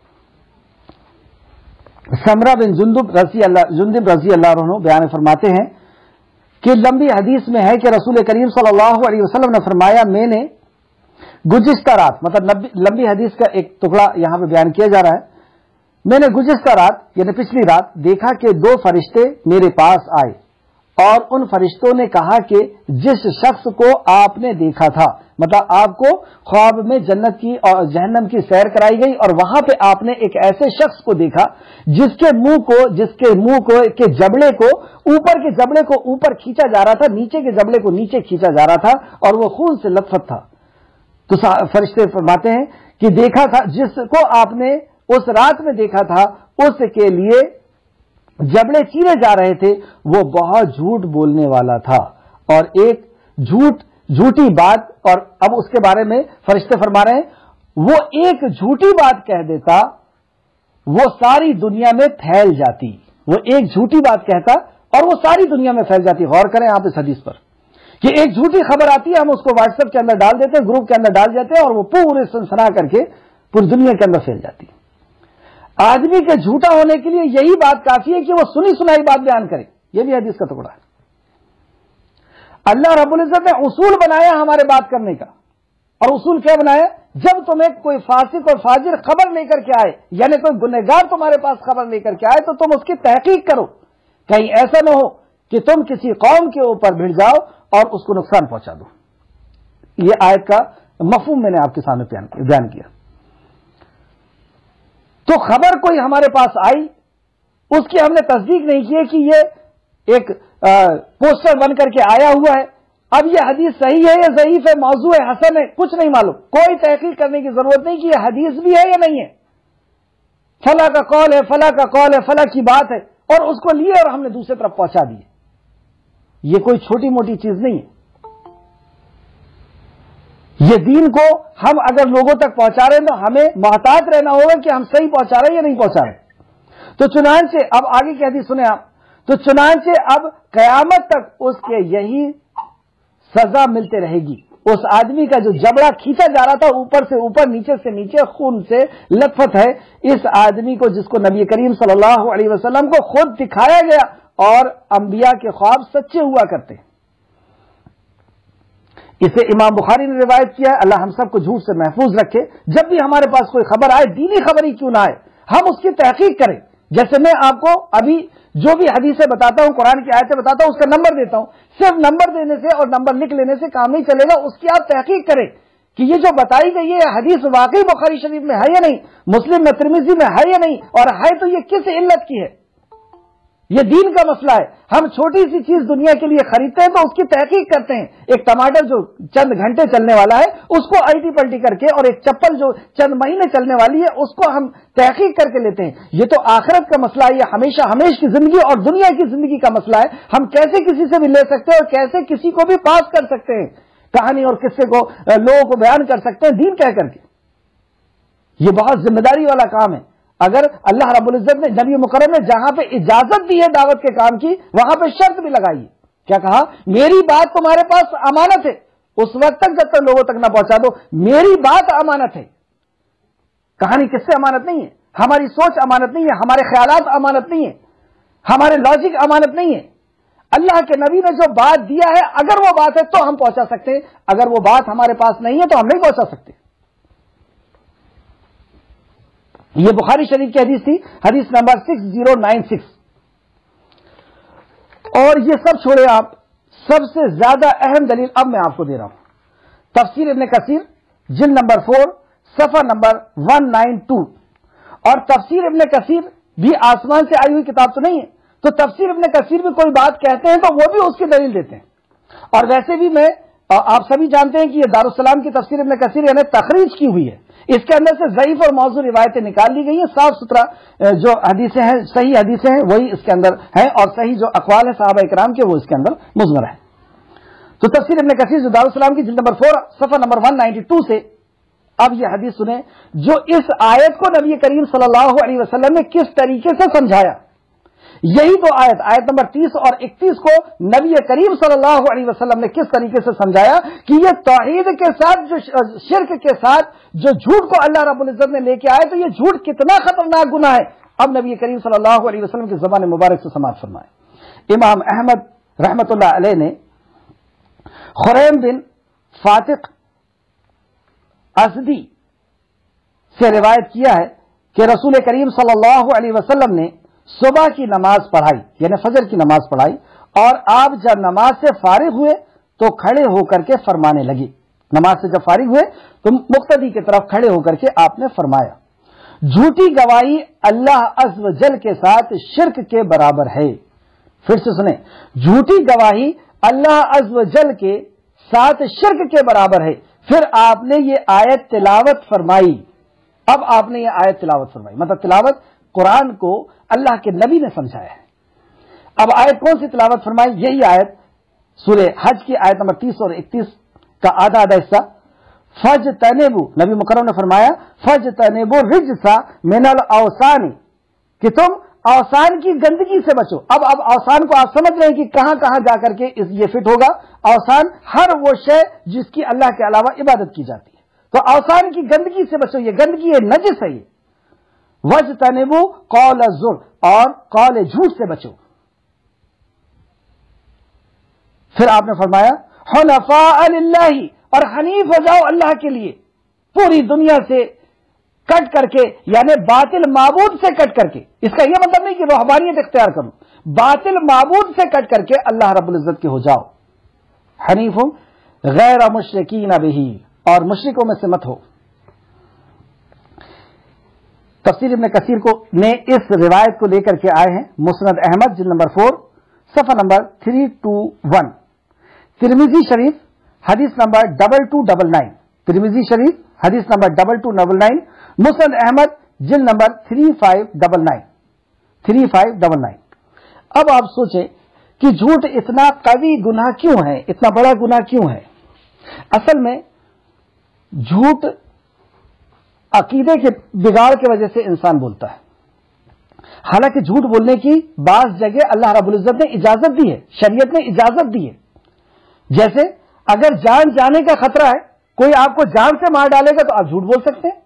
Speaker 1: سمرہ بن جندب رضی اللہ جندب رضی اللہ عنہ بیان فرماتے ہیں کہ لمبی حدیث میں ہے کہ رسول کریم صلی اللہ علیہ وسلم نے فرمایا، میں نے گزشتہ رات، مطلب لمبی حدیث کا ایک ٹکڑا یہاں پہ بیان کیا جا رہا ہے، میں نے گزشتہ رات یعنی پچھلی رات دیکھا کہ دو فرشتے میرے پاس آئے، اور ان فرشتوں نے کہا کہ جس شخص کو آپ نے دیکھا تھا، مطلب آپ کو خواب میں جنت کی اور جہنم کی سیر کرائی گئی، اور وہاں پہ آپ نے ایک ایسے شخص کو دیکھا جس کے منہ کو جس کے منہ کو کے جبڑے کو اوپر کے جبڑے کو اوپر کھینچا جا رہا تھا، نیچے کے جبڑے کو نیچے کھینچا جا رہا تھا، اور وہ خون سے لطفت تھا۔ تو فرشتے فرماتے ہیں کہ دیکھا تھا جس کو آپ نے اس رات میں دیکھا تھا، اس کے لیے جبڑے چیرے جا رہے تھے، وہ بہت جھوٹ بولنے والا تھا، اور ایک جھوٹ جھوٹی بات، اور اب اس کے بارے میں فرشتے فرما رہے ہیں وہ ایک جھوٹی بات کہہ دیتا وہ ساری دنیا میں پھیل جاتی، وہ ایک جھوٹی بات کہتا اور وہ ساری دنیا میں پھیل جاتی۔ غور کریں آپ اس حدیث پر کہ ایک جھوٹی خبر آتی ہے، ہم اس کو واٹس ایپ کے اندر ڈال دیتے ہیں، گروپ کے اندر ڈال دیتے ہیں، اور وہ پورے سنسنا کر کے پوری دنیا کے اندر پھیل جاتی۔ آدمی کے جھوٹا ہونے کے لیے یہی بات کافی ہے کہ وہ سنی سنائی بات بیان کرے، یہ بھی حدیث کا ٹکڑا ہے۔ اللہ رب العزت نے اصول بنایا ہمارے بات کرنے کا، اور اصول کیا بنایا؟ جب تمہیں کوئی فاسق اور فاجر خبر لے کر کے آئے، یعنی کوئی گنہگار تمہارے پاس خبر لے کر کے آئے، تو تم اس کی تحقیق کرو، کہیں ایسا نہ ہو کہ تم کسی قوم کے اوپر بھڑ جاؤ اور اس کو نقصان پہنچا دو۔ یہ آیت کا مفہوم میں نے آپ کے سامنے بیان کیا۔ تو خبر کوئی ہمارے پاس آئی، اس کی ہم نے تصدیق نہیں کی کہ یہ ایک پوسٹر بن کر کے آیا ہوا ہے، اب یہ حدیث صحیح ہے یا ضعیف ہے، موضوع ہے، حسن ہے، کچھ نہیں معلوم، کوئی تحقیق کرنے کی ضرورت نہیں کہ یہ حدیث بھی ہے یا نہیں ہے، فلاں کا قول ہے، فلاں کا قول ہے، فلاں کی بات ہے، اور اس کو لیے اور ہم نے دوسری طرف پہنچا دیے۔ یہ کوئی چھوٹی موٹی چیز نہیں ہے، یہ دین کو ہم اگر لوگوں تک پہنچا رہے ہیں تو ہمیں محتاط رہنا ہوگا کہ ہم صحیح پہنچا رہے ہیں یا نہیں پہنچا رہے۔ تو چنانچہ اب آگے کی حدیث سنیں آپ، تو چنانچہ اب قیامت تک اس کے یہی سزا ملتے رہے گی، اس آدمی کا جو جبڑا کھینچا جا رہا تھا اوپر سے اوپر، نیچے سے نیچے، خون سے لطفت ہے، اس آدمی کو جس کو نبی کریم صلی اللہ علیہ وسلم کو خود دکھایا گیا، اور انبیاء کے خواب سچے ہوا کرتے۔ اسے امام بخاری نے روایت کیا ہے، اللہ ہم سب کو جھوٹ سے محفوظ رکھے۔ جب بھی ہمارے پاس کوئی خبر آئے، دینی خبر ہی کیوں نہ آئے، ہم اس کی تحقیق کریں۔ جیسے میں آپ کو ابھی جو بھی حدیثیں بتاتا ہوں، قرآن کی آیتیں بتاتا ہوں، اس کا نمبر دیتا ہوں، صرف نمبر دینے سے اور نمبر لکھ لینے سے کام نہیں چلے گا، اس کی آپ تحقیق کریں کہ یہ جو بتائی گئی ہے حدیث واقعی بخاری شریف میں ہے یا نہیں، مسلم میں، ترمذی میں ہے یا نہیں، اور ہے تو یہ کس علت کی ہے۔ یہ دین کا مسئلہ ہے. ہم چھوٹی سی چیز دنیا کے لیے خریدتے ہیں تو اس کی تحقیق کرتے ہیں. ایک ٹماٹر جو چند گھنٹے چلنے والا ہے اس کو الٹی پلٹی کر کے، اور ایک چپل جو چند مہینے چلنے والی ہے اس کو ہم تحقیق کر کے لیتے ہیں. یہ تو آخرت کا مسئلہ ہے، یہ ہمیشہ ہمیش کی زندگی اور دنیا کی زندگی کا مسئلہ ہے. ہم کیسے کسی سے بھی لے سکتے ہیں اور کیسے کسی کو بھی پاس کر سکتے ہیں، کہانی اور قصے کو لوگوں کو بیان کر سکتے ہیں دین کہہ کر کے. یہ بہت ذمہ داری والا کام ہے. اگر اللہ رب العزت نے نبی مکرم نے جہاں پہ اجازت دی ہے دعوت کے کام کی، وہاں پہ شرط بھی لگائی ہے. کیا کہا؟ میری بات تمہارے پاس امانت ہے، اس وقت تک جب تک لوگوں تک نہ پہنچا دو. میری بات امانت ہے. کہانی کس سے امانت نہیں ہے؟ ہماری سوچ امانت نہیں ہے، ہمارے خیالات امانت نہیں ہے، ہمارے لاجک امانت نہیں ہے. اللہ کے نبی نے جو بات دیا ہے اگر وہ بات ہے تو ہم پہنچا سکتے ہیں، اگر وہ بات ہمارے پاس نہیں ہے تو ہم نہیں پہنچا سکتے. یہ بخاری شریف کی حدیث تھی، حدیث number six zero nine six. اور یہ سب چھوڑے آپ، سب سے زیادہ اہم دلیل اب میں آپ کو دے رہا ہوں. تفسیر ابن کثیر جلد نمبر فور صفحہ نمبر ون نائن ٹو. اور تفسیر ابن کثیر بھی آسمان سے آئی ہوئی کتاب تو نہیں ہے، تو تفسیر ابن کثیر میں کوئی بات کہتے ہیں تو وہ بھی اس کی دلیل دیتے ہیں. اور ویسے بھی میں آپ سبھی جانتے ہیں کہ یہ دارالسلام کی تفسیر ابن کثیر یعنی تخریج کی ہوئی ہے. اس کے اندر سے ضعیف اور موضوع روایتیں نکال لی گئی ہیں. صاف ستھرا جو حدیثیں ہیں، صحیح حدیثیں ہیں وہی اس کے اندر ہیں، اور صحیح جو اقوال ہیں صحابہ کرام کے وہ اس کے اندر مضمر ہیں. تو تفسیر ابن کثیر جو دارالسلام کی جلد نمبر فور صفحہ نمبر ون نائنٹی ٹو سے اب یہ حدیث سنیں جو اس آیت کو نبی کریم صلی اللہ علیہ وسلم نے کس طریقے سے سمجھایا. یہی تو آیت آیت نمبر تیس اور اکتیس کو نبی کریم صلی اللہ علیہ وسلم نے کس طریقے سے سمجھایا کہ یہ توحید کے ساتھ جو شرک کے ساتھ جو جھوٹ کو اللہ رب العزت نے لے کے آئے تو یہ جھوٹ کتنا خطرناک گناہ ہے. اب نبی کریم صلی اللہ علیہ وسلم کی زبان مبارک سے سماعت فرمائے. امام احمد رحمت اللہ علیہ نے خریم بن فاتق ازدی سے روایت کیا ہے کہ رسول کریم صلی اللہ علیہ وسلم نے صبح کی نماز پڑھائی، یعنی فجر کی نماز پڑھائی، اور آپ جب نماز سے فارغ ہوئے تو کھڑے ہو کر کے فرمانے لگے. نماز سے جب فارغ ہوئے تو مقتدی کی طرف کھڑے ہو کر کے آپ نے فرمایا، جھوٹی گواہی اللہ عز و جل کے ساتھ شرک کے برابر ہے. پھر سے سنیں، جھوٹی گواہی اللہ عز و جل کے ساتھ شرک کے برابر ہے. پھر آپ نے یہ آیت تلاوت فرمائی. اب آپ نے یہ آیت تلاوت فرمائی، مطلب تلاوت قرآن کو اللہ کے نبی نے سمجھایا ہے. اب آیت کون سی تلاوت فرمائی؟ یہی آیت سورہ حج کی آیت نمبر تیس اور اکتیس کا آدھا آدھا حصہ. فج تنبو، نبی مکرم نے فرمایا فج تنبو رجسا من الاوثان، کہ تم اوثان کی گندگی سے بچو. اب اب اوثان کو آپ سمجھ رہے ہیں کہ کہاں کہاں جا کر کے یہ فٹ ہوگا. اوثان ہر وہ شے جس کی اللہ کے علاوہ عبادت کی جاتی ہے. تو اوثان کی گندگی سے بچو، یہ گندگی ہے، نجس ہے. یہ وج تنبو قول الزور، اور قول جھوٹ سے بچو. پھر آپ نے فرمایا حنفاء للہ، اور حنیف ہو جاؤ اللہ کے لیے، پوری دنیا سے کٹ کر کے، یعنی باطل معبود سے کٹ کر کے. اس کا یہ مطلب نہیں کہ روحانیت اختیار کرو، باطل معبود سے کٹ کر کے اللہ رب العزت کے ہو جاؤ. حنیف غیر مشرکین بہ، اور مشرکوں میں سے مت ہو. تفسیر ابن کثیر کو نے اس روایت کو لے کر کے آئے ہیں مسند احمد جلد نمبر فور صفحہ نمبر تھری ٹو ون. ترمذی شریف حدیث number double two double nine, ترمذی شریف حدیث number double two double nine. مسند احمد جلد number three five double nine three five double nine. اب آپ سوچیں کہ جھوٹ اتنا قوی گناہ کیوں ہے، اتنا بڑا گناہ کیوں ہے؟ اصل میں جھوٹ عقیدے کے بگاڑ کی وجہ سے انسان بولتا ہے. حالانکہ جھوٹ بولنے کی بعض جگہ اللہ رب العزت نے اجازت دی ہے، شریعت نے اجازت دی ہے. جیسے اگر جان جانے کا خطرہ ہے، کوئی آپ کو جان سے مار ڈالے گا تو آپ جھوٹ بول سکتے ہیں.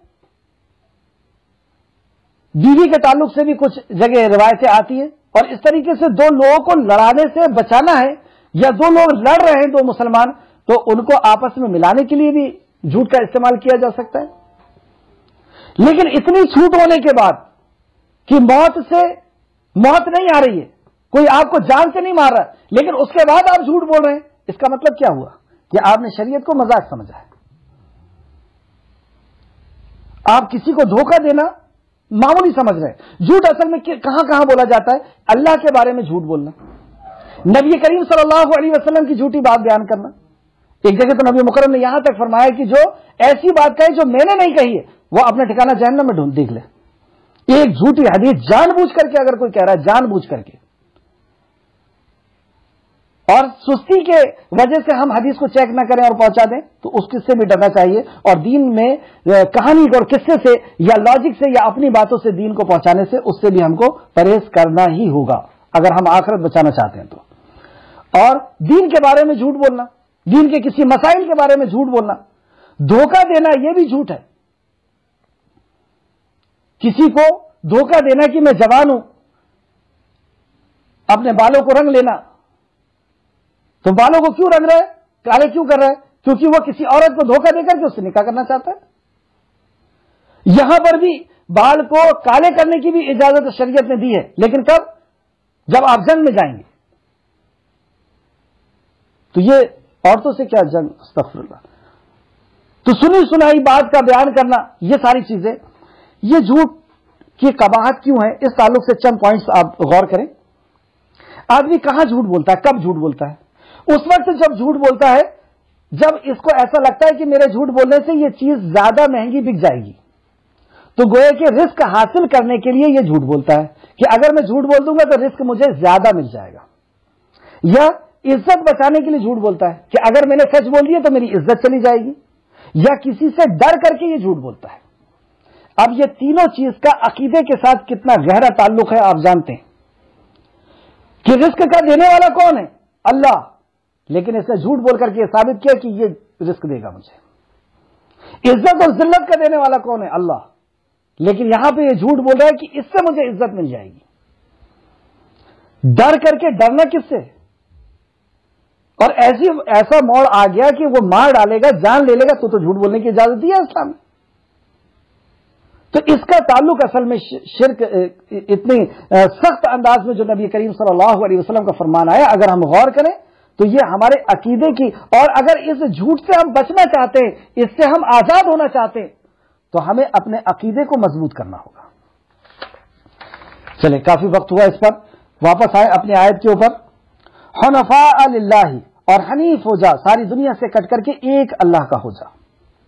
Speaker 1: بیوی کے تعلق سے بھی کچھ جگہ روایتیں آتی ہیں، اور اس طریقے سے دو لوگوں کو لڑانے سے بچانا ہے، یا دو لوگ لڑ رہے ہیں دو مسلمان، تو ان کو آپس میں ملانے کے لیے بھی جھوٹ کا استعمال کیا جا سکتا ہے. لیکن اتنی چھوٹ ہونے کے بعد کہ موت سے موت نہیں آ رہی ہے، کوئی آپ کو جان سے نہیں مار رہا، لیکن اس کے بعد آپ جھوٹ بول رہے ہیں، اس کا مطلب کیا ہوا کہ آپ نے شریعت کو مذاق سمجھا ہے. آپ کسی کو دھوکہ دینا मामूली समझ रहे हैं। झूठ असल में कहां कहां बोला जाता है? अल्लाह के बारे में झूठ बोलना, नबी करीम सल्लल्लाहु अलैहि वसल्लम की झूठी बात बयान करना। एक जगह तो नबी मुकर्रम ने यहां तक फरमाया कि जो ऐसी बात कहे जो मैंने नहीं कही है वो अपना ठिकाना जहन्नम में ढूंढ देख ले। एक झूठी हदीस जानबूझ करके अगर कोई कह रहा है, जानबूझ करके, और सुस्ती के वजह से हम हदीस को चेक ना करें और पहुंचा दें, तो उस किस्से भी डरना चाहिए। और दीन में कहानी और किस्से से या लॉजिक से या अपनी बातों से दीन को पहुंचाने से, उससे भी हमको परहेज करना ही होगा अगर हम आखिरत बचाना चाहते हैं तो। और दीन के बारे में झूठ बोलना, दीन के किसी मसाइल के बारे में झूठ बोलना, धोखा देना, यह भी झूठ है। किसी को धोखा देना कि मैं जवान हूं, अपने बालों को रंग लेना। तो बालों को क्यों रंग रहा है, काले क्यों कर रहा है? क्योंकि वो किसी औरत को धोखा देकर के उससे निकाह करना चाहता है। यहां पर भी बाल को काले करने की भी इजाजत शरीयत ने दी है, लेकिन कब? जब आप जंग में जाएंगे। तो ये औरतों से क्या जंग, अस्तगफिरुल्लाह। तो सुनी सुनाई बात का बयान करना, ये सारी चीजें, ये झूठ की कबाहत क्यों है, इस ताल्लुक से चंद पॉइंट्स आप गौर करें। आदमी कहां झूठ बोलता है, कब झूठ बोलता है? उस वक्त जब झूठ बोलता है जब इसको ऐसा लगता है कि मेरे झूठ बोलने से ये चीज ज्यादा महंगी बिक जाएगी, तो गोया कि रिस्क हासिल करने के लिए ये झूठ बोलता है कि अगर मैं झूठ बोल दूंगा तो रिस्क मुझे ज्यादा मिल जाएगा। या इज्जत बचाने के लिए झूठ बोलता है कि अगर मैंने सच बोल दिया तो मेरी इज्जत चली जाएगी। या किसी से डर करके ये झूठ बोलता है। अब ये तीनों चीज का अकीदे के साथ कितना गहरा ताल्लुक है आप जानते हैं कि रिस्क का देने वाला कौन है? अल्लाह। लेकिन इसने झूठ बोल करके साबित किया कि ये रिस्क देगा मुझे। इज्जत और जिल्लत का देने वाला कौन है? अल्लाह। लेकिन यहां पे ये झूठ बोल रहा है कि इससे मुझे इज्जत मिल जाएगी। डर करके, डरना किससे? और ऐसी ऐसा मोड़ आ गया कि वो मार डालेगा, जान ले लेगा, तो तो झूठ बोलने की इजाजत दी है इस्लाम में। तो इसका ताल्लुक असल में शिर्क इतनी सख्त अंदाज में जो नबी करीम सल्लल्लाहु अलैहि वसल्लम का फरमान आया, अगर हम गौर करें तो ये हमारे अकीदे की, और अगर इस झूठ से हम बचना चाहते हैं, इससे हम आजाद होना चाहते हैं, तो हमें अपने अकीदे को मजबूत करना होगा। चले, काफी वक्त हुआ इस पर, वापस आए अपनी आयत के ऊपर। हुनफा लिल्लाहि, और हनीफ हो जा, सारी दुनिया से कट करके एक अल्लाह का हो जा।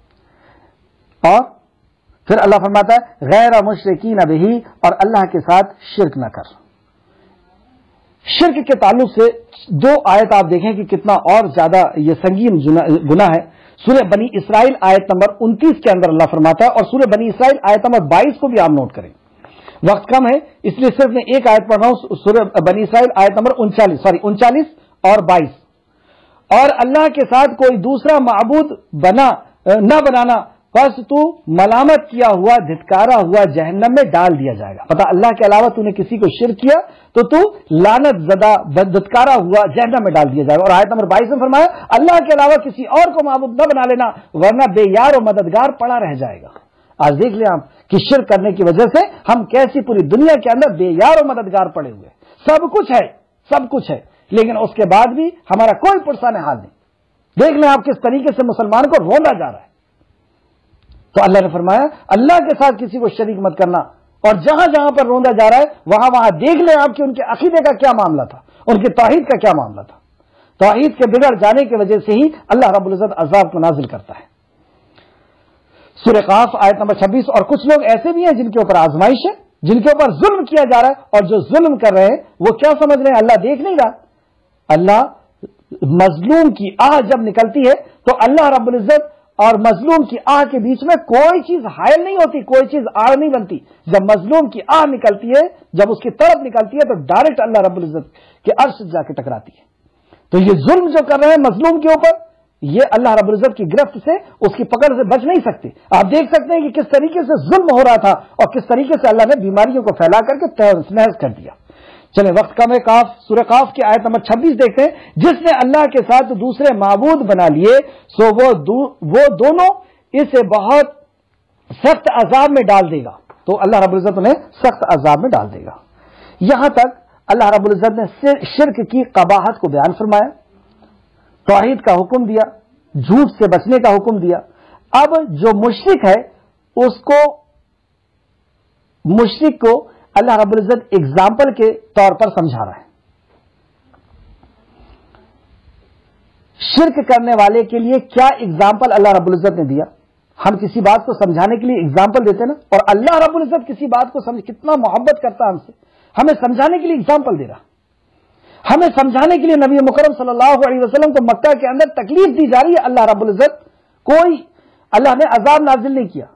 Speaker 1: और फिर अल्लाह फरमाता है गैर मुशरिकीन बिही, और अल्लाह के साथ शिरक न कर। शिरक के ताल्लुक से दो आयत आप देखें कि कितना और ज्यादा ये संगीन गुनाह है। सूरह बनी इसराइल आयत नंबर उनतीस के अंदर अल्लाह फरमाता है, और सूरह बनी इसराइल आयत नंबर बाईस को भी आप नोट करें। वक्त कम है इसलिए सिर्फ मैं एक आयत पढ़ रहा हूं, सूरह बनी इसराइल आयत नंबर उनचालीस सॉरी उनचालीस और बाईस। और अल्लाह के साथ कोई दूसरा माबूद बना न बनाना, बस तू मलामत किया हुआ, धित्कारा हुआ जहन्नम में डाल दिया जाएगा। पता, अल्लाह के अलावा तूने किसी को शिर्क किया तो तू लानत ज़दा, धित्कारा हुआ जहन्नम में डाल दिया जाएगा। और आयत नंबर बाईस में फरमाया अल्लाह के अलावा किसी और को माबूद न बना लेना, वरना बेयार और मददगार पड़ा रह जाएगा। आज देख लें आप कि शिर्क करने की वजह से हम कैसी पूरी दुनिया के अंदर बेयार और मददगार पड़े हुए। सब कुछ है, सब कुछ है, लेकिन उसके बाद भी हमारा कोई पुरसान हाल नहीं। देख लें आप किस तरीके से मुसलमान को रोंदा जा रहा है। तो अल्लाह ने फरमाया अल्लाह के साथ किसी को शरीक मत करना, और जहां जहां पर रोंदा जा रहा है वहां वहां देख ले आप कि उनके अकीदे का क्या मामला था, उनके तौहीद का क्या मामला था। तौहीद के बिगड़ जाने की वजह से ही अल्लाह रब्बुल इज्जत अज़ाब को नाजिल करता है। सूरह काफ आयत नंबर छब्बीस। और कुछ लोग ऐसे भी हैं जिनके ऊपर आजमाइश है, जिनके ऊपर जुल्म किया जा रहा है, और जो जुल्म कर रहे हैं वो क्या समझ रहे हैं, अल्लाह देख नहीं रहा। अल्लाह, मजलूम की आह जब निकलती है तो अल्लाह रब्बुल इज्जत और मजलूम की आह के बीच में कोई चीज हायल नहीं होती, कोई चीज आड़ नहीं बनती। जब मजलूम की आह निकलती है, जब उसकी तड़प निकलती है, तो डायरेक्ट अल्लाह रब्बुल इज्जत के अर्श से जाके टकराती है। तो ये जुल्म जो कर रहे हैं मजलूम के ऊपर, ये अल्लाह रब्बुल इज्जत की गिरफ्त से, उसकी पकड़ से बच नहीं सकते। आप देख सकते हैं कि किस तरीके से जुल्म हो रहा था और किस तरीके से अल्लाह ने बीमारियों को फैला करके तहस नहस कर दिया। चले, वक्त कम है। काफ, सूरह काफ की आयत नंबर छब्बीस देखते हैं। जिसने अल्लाह के साथ दूसरे माबूद बना लिए सो वो दू, वो दोनों इसे बहुत सख्त अजाब में डाल देगा। तो अल्लाह रब्बुल इज्जत उन्हें सख्त अजाब में डाल देगा। यहां तक अल्लाह रब्बुल इज्जत ने शिर्क की कबाहत को बयान फरमाया, तौहीद का हुक्म दिया, झूठ से बचने का हुक्म दिया। अब जो मुशरिक है उसको मुशरिक को अल्लाह रब्बुल इज्जत एग्जाम्पल के तौर पर समझा रहा है। शिर्क करने वाले के लिए क्या एग्जाम्पल अल्लाह रब्बुल इज्जत ने दिया। हम किसी बात को समझाने के लिए एग्जाम्पल देते ना, और अल्लाह रब्बुल इज्जत किसी बात को समझ, कितना मोहब्बत करता है हमसे, हमें समझाने के लिए एग्जाम्पल दे रहा। हमें समझाने के लिए नबी मुकर्रम सल्लल्लाहु अलैहि वसल्लम को मक्का के अंदर तकलीफ दी जा रही है। अल्लाह रब्बुल इज्जत कोई अल्लाह ने अजाब नाजिल नहीं किया।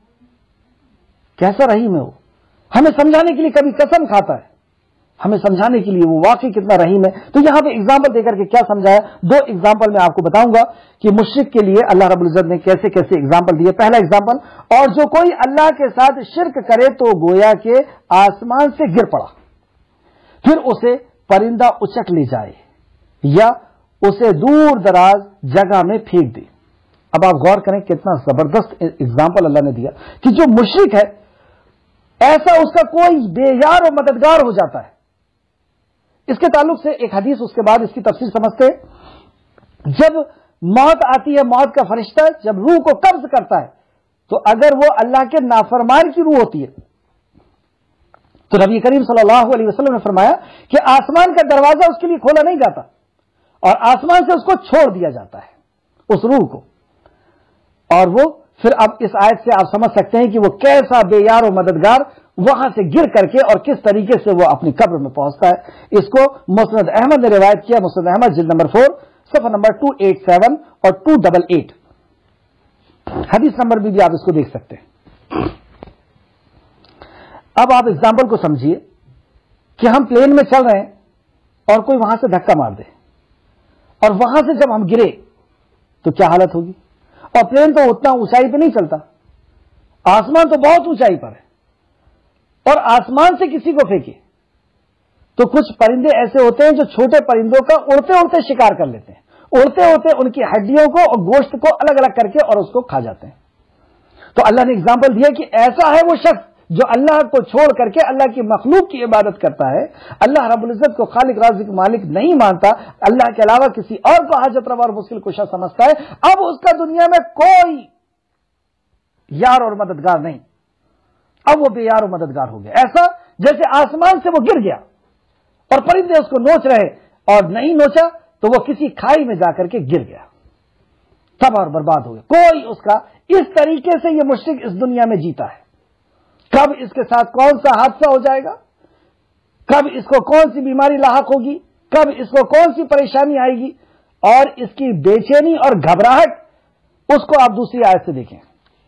Speaker 1: कैसा रहीम है वो, हमें समझाने के लिए कभी कसम खाता है, हमें समझाने के लिए वो वाकई कितना रहीम है। तो यहां पे एग्जाम्पल देकर के क्या समझाया, दो एग्जाम्पल मैं आपको बताऊंगा कि मुशरिक के लिए अल्लाह रब्बुल इज्जत ने कैसे कैसे एग्जाम्पल दिए। पहला एग्जाम्पल, और जो कोई अल्लाह के साथ शिर्क करे तो गोया के आसमान से गिर पड़ा, फिर उसे परिंदा उचक ले जाए या उसे दूर दराज जगह में फेंक दे। अब आप गौर करें कितना जबरदस्त एग्जाम्पल अल्लाह ने दिया कि जो मुशरिक है ऐसा उसका कोई बेयार और मददगार हो जाता है। इसके ताल्लुक से एक हदीस, उसके बाद इसकी तफसीर समझते हैं। जब मौत आती है, मौत का फरिश्ता जब रूह को कब्ज करता है, तो अगर वो अल्लाह के नाफरमान की रूह होती है तो नबी करीम सल्लल्लाहु अलैहि वसल्लम ने फरमाया कि आसमान का दरवाजा उसके लिए खोला नहीं जाता और आसमान से उसको छोड़ दिया जाता है, उस रूह को। और वो फिर अब इस आयत से आप समझ सकते हैं कि वो कैसा बेयार और मददगार वहां से गिर करके और किस तरीके से वो अपनी कब्र में पहुंचता है। इसको मुस्नद अहमद ने रिवायत किया, मुस्नद अहमद जिल्द नंबर फोर सफा नंबर टू एट सेवन और टू डबल एट, हदीस नंबर भी, भी आप इसको देख सकते हैं। अब आप एग्जाम्पल को समझिए कि हम प्लेन में चल रहे हैं और कोई वहां से धक्का मार दे और वहां से जब हम गिरे तो क्या हालत होगी। और प्लेन तो उतना ऊंचाई पे नहीं चलता, आसमान तो बहुत ऊंचाई पर है, और आसमान से किसी को फेंके तो कुछ परिंदे ऐसे होते हैं जो छोटे परिंदों का उड़ते उड़ते शिकार कर लेते हैं, उड़ते उड़ते उनकी हड्डियों को और गोश्त को अलग अलग करके और उसको खा जाते हैं। तो अल्लाह ने एग्जाम्पल दिया कि ऐसा है वो शख्स जो अल्लाह को छोड़ करके अल्लाह की मखलूक की इबादत करता है, अल्लाह रब्बुल इज्जत को खालिक राज़िक मालिक नहीं मानता, अल्लाह के अलावा किसी और को हाजत रवा और मुश्किल कुशा समझता है। अब उसका दुनिया में कोई यार और मददगार नहीं, अब वो बेयार और मददगार हो गया। ऐसा जैसे आसमान से वो गिर गया और परिंदे उसको नोच रहे और नहीं नोचा तो वो किसी खाई में जाकर के गिर गया, तबाह और बर्बाद हो गया। कोई उसका, इस तरीके से ये मुश्रिक इस दुनिया में जीता है। कब इसके साथ कौन सा हादसा हो जाएगा, कब इसको कौन सी बीमारी लाहक होगी, कब इसको कौन सी परेशानी आएगी, और इसकी बेचैनी और घबराहट, उसको आप दूसरी आयत से देखें।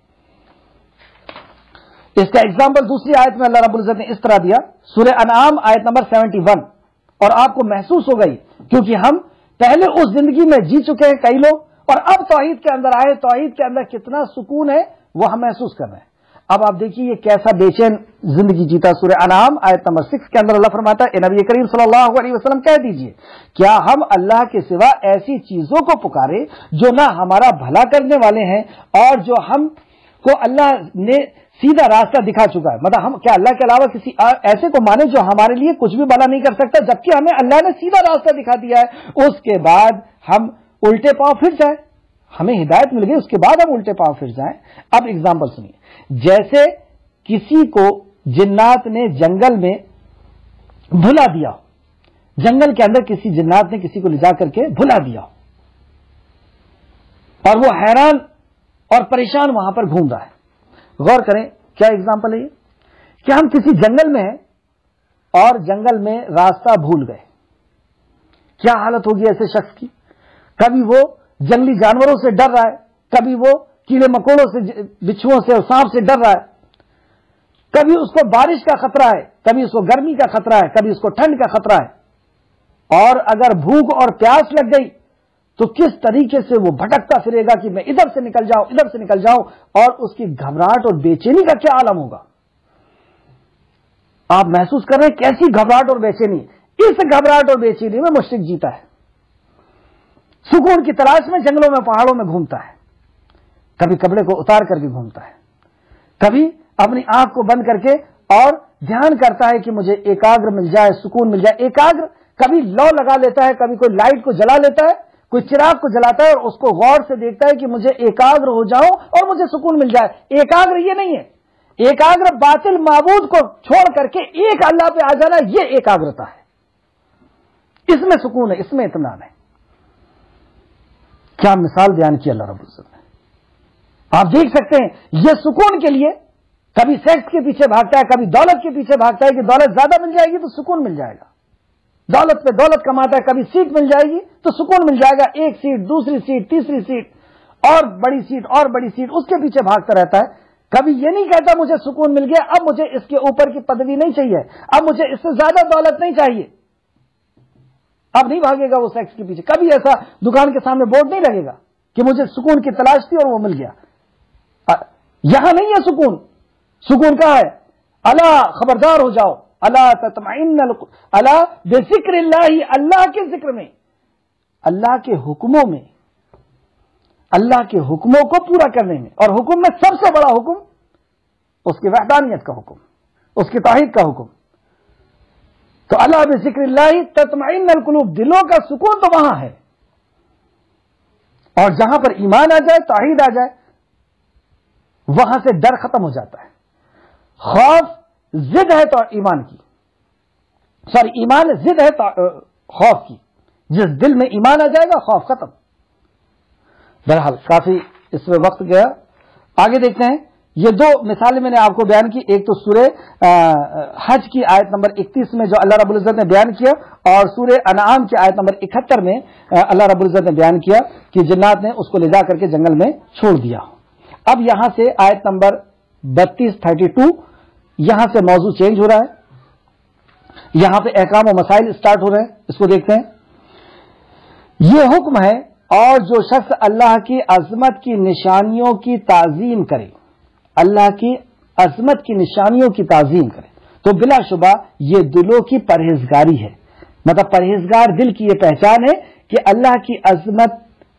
Speaker 1: इसका एग्जाम्पल दूसरी आयत में अल्लाह रब्बुल इज्जत ने इस तरह दिया, सूरह अनआम आयत नंबर इकहत्तर, और आपको महसूस हो गई क्योंकि हम पहले उस जिंदगी में जी चुके हैं कई लोग, और अब तौहीद के अंदर आए, तौहीद के अंदर कितना सुकून है वो हम महसूस कर रहे हैं। अब आप देखिए ये कैसा बेचैन जिंदगी जीता। सूरह अनआम आयत नंबर सिक्स के अंदर अल्लाह फरमाता है, ए नबी करीम सल्लल्लाहु अलैहि वसल्लम कह दीजिए, क्या हम अल्लाह के सिवा ऐसी चीजों को पुकारे जो ना हमारा भला करने वाले हैं और जो हमको अल्लाह ने सीधा रास्ता दिखा चुका है। मतलब हम क्या अल्लाह के अलावा किसी ऐसे को माने जो हमारे लिए कुछ भी भला नहीं कर सकता, जबकि हमें अल्लाह ने सीधा रास्ता दिखा दिया है। उसके बाद हम उल्टे पांव फिर जाए, हमें हिदायत मिल गई, उसके बाद हम उल्टे पांव फिर जाएं। अब एग्जाम्पल सुनिए, जैसे किसी को जिन्नात ने जंगल में भुला दिया, जंगल के अंदर किसी जिन्नात ने किसी को ले जाकर के भुला दिया और वो हैरान और परेशान वहां पर घूम रहा है। गौर करें क्या एग्जाम्पल है ये, कि हम किसी जंगल में हैं और जंगल में रास्ता भूल गए, क्या हालत होगी ऐसे शख्स की। कभी वो जंगली जानवरों से डर रहा है, कभी वो कीड़े मकोड़ों से, बिच्छुओं से और सांप से डर रहा है, कभी उसको बारिश का खतरा है, कभी उसको गर्मी का खतरा है, कभी उसको ठंड का खतरा है। और अगर भूख और प्यास लग गई तो किस तरीके से वो भटकता फिरेगा कि मैं इधर से निकल जाऊं, इधर से निकल जाऊं, और उसकी घबराहट और बेचैनी का क्या आलम होगा। आप महसूस कर रहे हैं कैसी घबराहट और बेचैनी। इस घबराहट और बेचैनी में मुश्रिक जीता है, सुकून की तलाश में जंगलों में पहाड़ों में घूमता है, कभी कपड़े को उतार करके घूमता है, कभी अपनी आंख को बंद करके और ध्यान करता है कि मुझे एकाग्र मिल जाए, सुकून मिल जाए। एकाग्र कभी लौ लगा लेता है, कभी कोई लाइट को जला लेता है, कोई चिराग को जलाता है और उसको गौर से देखता है कि मुझे एकाग्र हो जाऊं और मुझे सुकून मिल जाए। एकाग्र ये नहीं है, एकाग्र बातिल माबूद को छोड़ करके एक अल्लाह पे आ जाना, यह एकाग्रता है, इसमें सुकून है, इसमें इत्मीनान है। क्या मिसाल बयान की अल्लाह रब्बुल इज्जत ने। आप देख सकते हैं, यह सुकून के लिए कभी सेक्स के पीछे भागता है, कभी दौलत के पीछे भागता है कि दौलत ज्यादा मिल जाएगी तो सुकून मिल जाएगा, दौलत पे दौलत कमाता है, कभी सीट मिल जाएगी तो सुकून मिल जाएगा, एक सीट, दूसरी सीट, तीसरी सीट और बड़ी सीट और बड़ी सीट, उसके पीछे भागता रहता है। कभी ये नहीं कहता मुझे सुकून मिल गया, अब मुझे इसके ऊपर की पदवी नहीं चाहिए, अब मुझे इससे ज्यादा दौलत नहीं चाहिए, अब नहीं भागेगा वो सेक्स के पीछे। कभी ऐसा दुकान के सामने बोर्ड नहीं लगेगा कि मुझे सुकून की तलाश थी और वो मिल गया। यहां नहीं है सुकून। सुकून कहां है? अला, खबरदार हो जाओ, अला ततमइन्नुल अला बिज़िक्रिल्लाहि, अल्लाह के जिक्र में, अल्लाह के हुक्मों में, अल्लाह के हुक्मों को पूरा करने में। और हुक्म में सबसे बड़ा हुक्म उसकी वहदानियत का हुक्म, उसकी तौहीद का हुक्म। तो अला बिज़िक्रिल्लाहि ततमइन्नुल कुलूब, दिलों का सुकून तो वहां है। और जहां पर ईमान आ जाए, तौहीद आ जाए, वहां से डर खत्म हो जाता है। खौफ जिद है तो ईमान की, सॉरी ईमान जिद है तो खौफ की। जिस दिल में ईमान आ जाएगा, खौफ खत्म। बहरहाल काफी इसमें वक्त गया, आगे देखते हैं। ये दो मिसालें मैंने आपको बयान की, एक तो सूरे हज की आयत नंबर इकतीस में जो अल्लाह रब्बुल इज्जत ने बयान किया, और सूरे अनआम की आयत नंबर इकहत्तर में अल्लाह रब्बुल इज्जत ने बयान किया कि जिन्नात ने उसको ले जा करके जंगल में छोड़ दिया। अब यहां से आयत नंबर बत्तीस थर्टी टू, यहां से मौजू चेंज हो रहा है, यहां पे अहकाम और मसाइल स्टार्ट हो रहे हैं। इसको देखते हैं। यह हुक्म है, और जो शख्स अल्लाह की अजमत की निशानियों की ताजीम करे, अल्लाह की अजमत की निशानियों की ताजीम करे, तो बिलाशुबा ये दिलों की परहेजगारी है। मतलब परहेजगार दिल की ये पहचान है कि अल्लाह की अजमत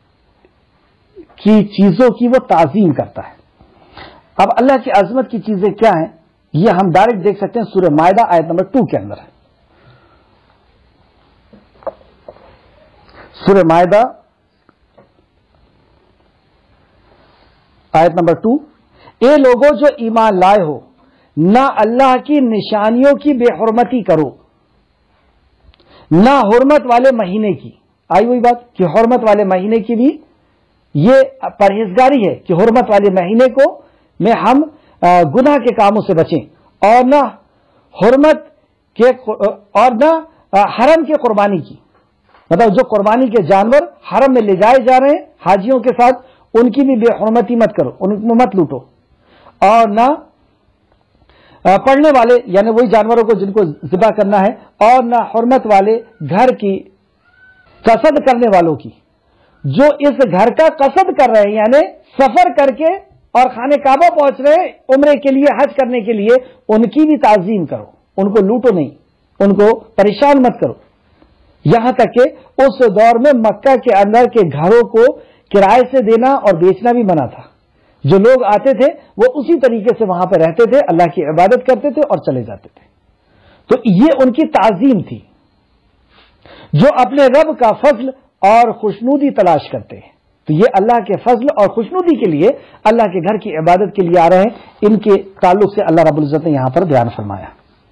Speaker 1: की चीजों की वो ताजीम करता है। अब अल्लाह की अजमत की चीजें क्या हैं, ये हम डायरेक्ट देख सकते हैं सूरह माइदा आयत नंबर टू के अंदर है। सूरह माइदा आयत नंबर टू, ए लोगों जो ईमान लाए हो, ना अल्लाह की निशानियों की बेहुरमती करो, ना हुर्मत वाले महीने की। आई वही बात कि हुर्मत वाले महीने की भी ये परहेजगारी है कि हुर्मत वाले महीने को में हम गुनाह के कामों से बचें, और ना हुर्मत के और ना हरम के कुर्बानी की। मतलब जो कुर्बानी के जानवर हरम में ले जाए जा रहे हैं हाजियों के साथ, उनकी भी बेहुरमती मत करो, उनको मत लूटो। और ना पढ़ने वाले, यानी वही जानवरों को जिनको ज़िबा करना है, और ना हुर्मत वाले घर की कसद करने वालों की, जो इस घर का कसद कर रहे हैं, यानी सफर करके और खाने काबा पहुंच रहे हैं उम्रे के लिए, हज करने के लिए, उनकी भी ताजीम करो, उनको लूटो नहीं, उनको परेशान मत करो। यहां तक कि उस दौर में मक्का के अंदर के घरों को किराए से देना और बेचना भी मना था। जो लोग आते थे वो उसी तरीके से वहां पर रहते थे, अल्लाह की इबादत करते थे और चले जाते थे। तो ये उनकी ताजीम थी। जो अपने रब का फजल और खुशनूदी तलाश करते हैं, तो ये अल्लाह के फजल और खुशनूदी के लिए अल्लाह के घर की इबादत के लिए आ रहे हैं। इनके ताल्लुक से अल्लाह रब्बुल इज्जत ने यहां पर बयान फरमाया।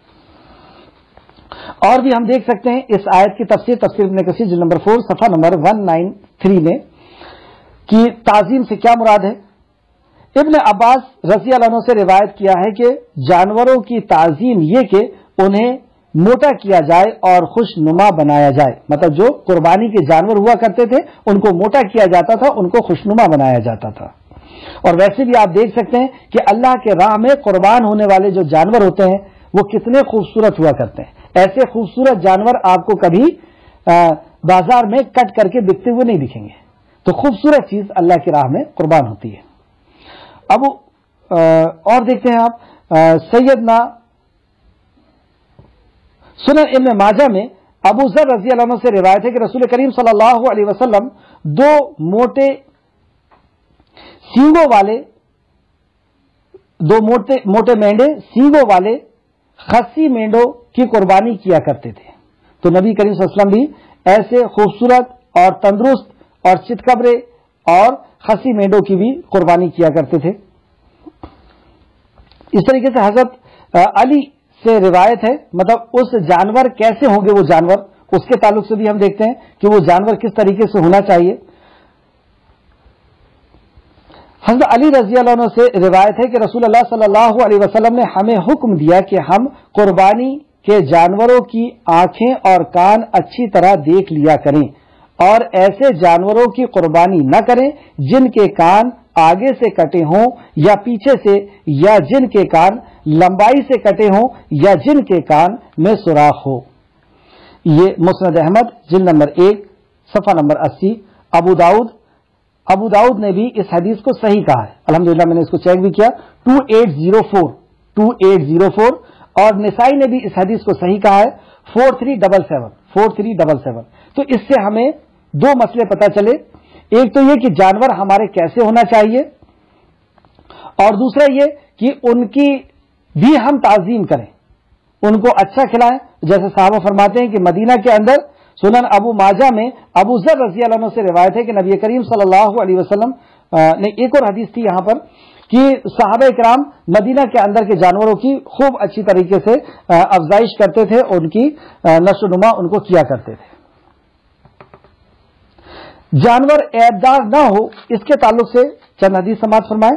Speaker 1: और भी हम देख सकते हैं इस आयत की तफसीर, तफसीर इब्न कसीर जिल्द नंबर फोर सफा नंबर वन नाइन थ्री में, कि ताजीम से क्या मुराद है। इब्न अब्बास रज़ी अल्लाह अन्हु से रिवायत किया है कि जानवरों की ताजीम ये कि उन्हें मोटा किया जाए और खुशनुमा बनाया जाए। मतलब जो कुर्बानी के जानवर हुआ करते थे उनको मोटा किया जाता था, उनको खुशनुमा बनाया जाता था। और वैसे भी आप देख सकते हैं कि अल्लाह के राह में कुर्बान होने वाले जो जानवर होते हैं वो कितने खूबसूरत हुआ करते हैं। ऐसे खूबसूरत जानवर आपको कभी आ, बाजार में कट करके बिकते हुए नहीं दिखेंगे। तो खूबसूरत चीज अल्लाह की राह में कुर्बान होती है। अब आ, और देखते हैं आप, सैयदना सुनन इब्न माजा में अबू ज़र रज़ी अल्लाह अन्हु से रिवायत है कि रसूल करीम सल्लल्लाहु अलैहि वसल्लम दो मोटे सींगों वाले दो मोटे मोटे मेंढे सींगों वाले खस्सी मेंढों की कुर्बानी किया करते थे। तो नबी करीम सल्लल्लाहु अलैहि वसल्लम भी ऐसे खूबसूरत और तंदुरुस्त और चितकबरे और खस्सी मेंढों की भी कुर्बानी किया करते थे। اس طریقے سے حضرت علی سے روایت ہے، مطلب اس جانور کیسے ہوں گے وہ جانور، اس کے تعلق سے بھی ہم دیکھتے ہیں کہ وہ جانور کس طریقے سے ہونا چاہیے۔ حضرت علی رضی اللہ عنہ سے روایت ہے کہ رسول اللہ صلی اللہ علیہ وسلم نے ہمیں حکم دیا کہ ہم قربانی کے جانوروں کی آنکھیں اور کان اچھی طرح دیکھ لیا کریں، اور ایسے جانوروں کی قربانی نہ کریں جن کے کان آگے سے کٹے ہوں یا پیچھے سے، یا جن کے کان لمبائی سے کٹے ہوں یا جن کے کان میں سوراخ ہو۔ یہ مسند احمد جلد نمبر ایک صفحہ نمبر اسی۔ ابو داؤد ابو داؤد نے بھی اس حدیث کو صحیح کہا ہے، الحمدللہ میں نے اس کو چیک بھی کیا، two eight zero four two eight zero four اور نسائی نے بھی اس حدیث کو صحیح کہا ہے، four three double seven four three double seven. تو اس سے ہمیں دو مسئلے پتہ چلے، ایک تو یہ کہ جانور ہمارے کیسے ہونا چاہیے، اور دوسرا یہ کہ ان کی بھی ہم تعظیم کریں، ان کو اچھا کھلائیں۔ جیسے صحابہ فرماتے ہیں کہ مدینہ کے اندر سنن ابو ماجہ میں ابو ذر رضی اللہ عنہ سے روایت ہے کہ نبی کریم صلی اللہ علیہ وسلم نے ایک اور حدیث تھی یہاں پر کہ صحابہ کرام مدینہ کے اندر کے جانوروں کی خوب اچھی طریقے سے افزائش کرتے تھے، ان کی نشو و نما ان کو کیا کرتے تھے۔ جانور عیبدار نہ ہو اس کے تعلق سے چند حدیث سماعت فرمائیں۔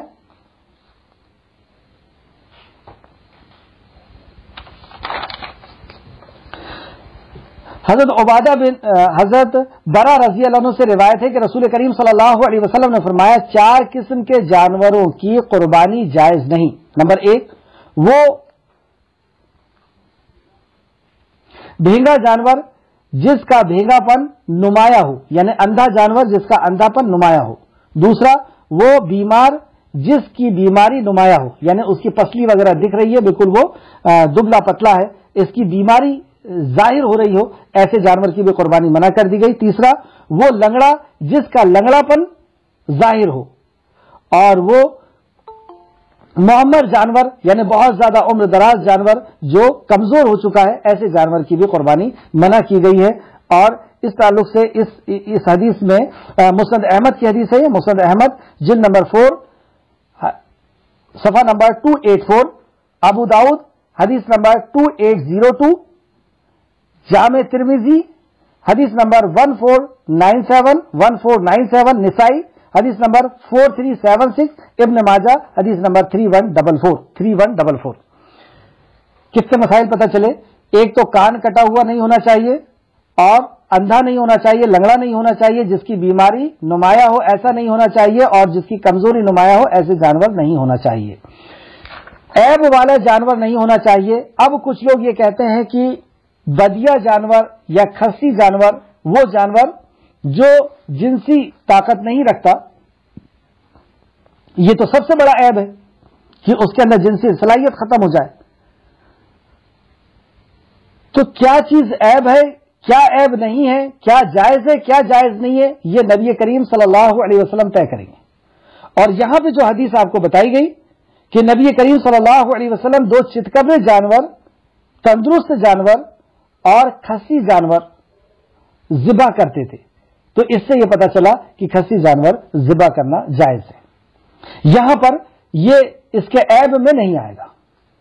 Speaker 1: حضرت عبادہ بن حضرت برا رضی اللہ عنہ سے روایت ہے کہ رسول کریم صلی اللہ علیہ وسلم نے فرمایا چار قسم کے جانوروں کی قربانی جائز نہیں۔ نمبر ایک، وہ بھینگا جانور جس کا بھینگا پن نمایاں ہو، یعنی اندھا جانور جس کا اندھا پن نمایاں ہو۔ دوسرا، وہ بیمار جس کی بیماری نمایاں ہو، یعنی اس کی پسلی وغیرہ دکھ رہی ہے، بالکل وہ دبلا پتلا ہے، اس کی بیماری ظاہر ہو رہی ہو، ایسے جانور کی بھی قربانی منع کر دی گئی۔ تیسرا، وہ لنگڑا جس کا لنگڑا پن ظاہر ہو، اور وہ معمر جانور یعنی بہت زیادہ عمر دراز جانور جو کمزور ہو چکا ہے، ایسے جانور کی بھی قربانی منع کی گئی ہے۔ اور اس تعلق سے اس اس حدیث میں مسند احمد کی حدیث ہے، یہ مسند احمد جلد نمبر فور صفحہ نمبر ٹو ایٹ فور، ابو داؤد حدیث number two eight zero two, جامع ترمذی حدیث number one four nine seven one four nine seven, نسائی حدیث number four three seven six, ابن ماجہ حدیث number three one double four three one double four. کس سے مسائل پتہ چلے؟ ایک تو کان کٹا ہوا نہیں ہونا چاہیے، اور اندھا نہیں ہونا چاہیے، لنگڑا نہیں ہونا چاہیے، جس کی بیماری نمایاں ہو ایسا نہیں ہونا چاہیے، اور جس کی کمزوری نمایاں ہو ایسے جانور نہیں ہونا چاہیے۔ عیب والا جانور نہیں ہونا چاہیے۔ اب کچھ لوگ یہ کہتے ہیں کہ بدیا جانور یا کھسی جانور، وہ جانور جو جنسی طاقت نہیں رکھتا، یہ تو سب سے بڑا عیب ہے کہ اس کے اندر جنسی صلاحیت ختم ہو جائے۔ تو کیا چیز عیب ہے، کیا عیب نہیں ہے، کیا جائز ہے، کیا جائز نہیں ہے، یہ نبی کریم صلی اللہ علیہ وسلم طے کریں گے۔ اور یہاں پہ جو حدیث آپ کو بتائی گئی کہ نبی کریم صلی اللہ علیہ وسلم دو چتکبرے جانور، تندرست جانور اور کھسی جانور ذبح کرتے تھے، تو اس سے یہ پتا چلا کہ کھسی جانور ذبح کرنا جائز ہے۔ یہاں پر یہ اس کے عیب میں نہیں آئے گا۔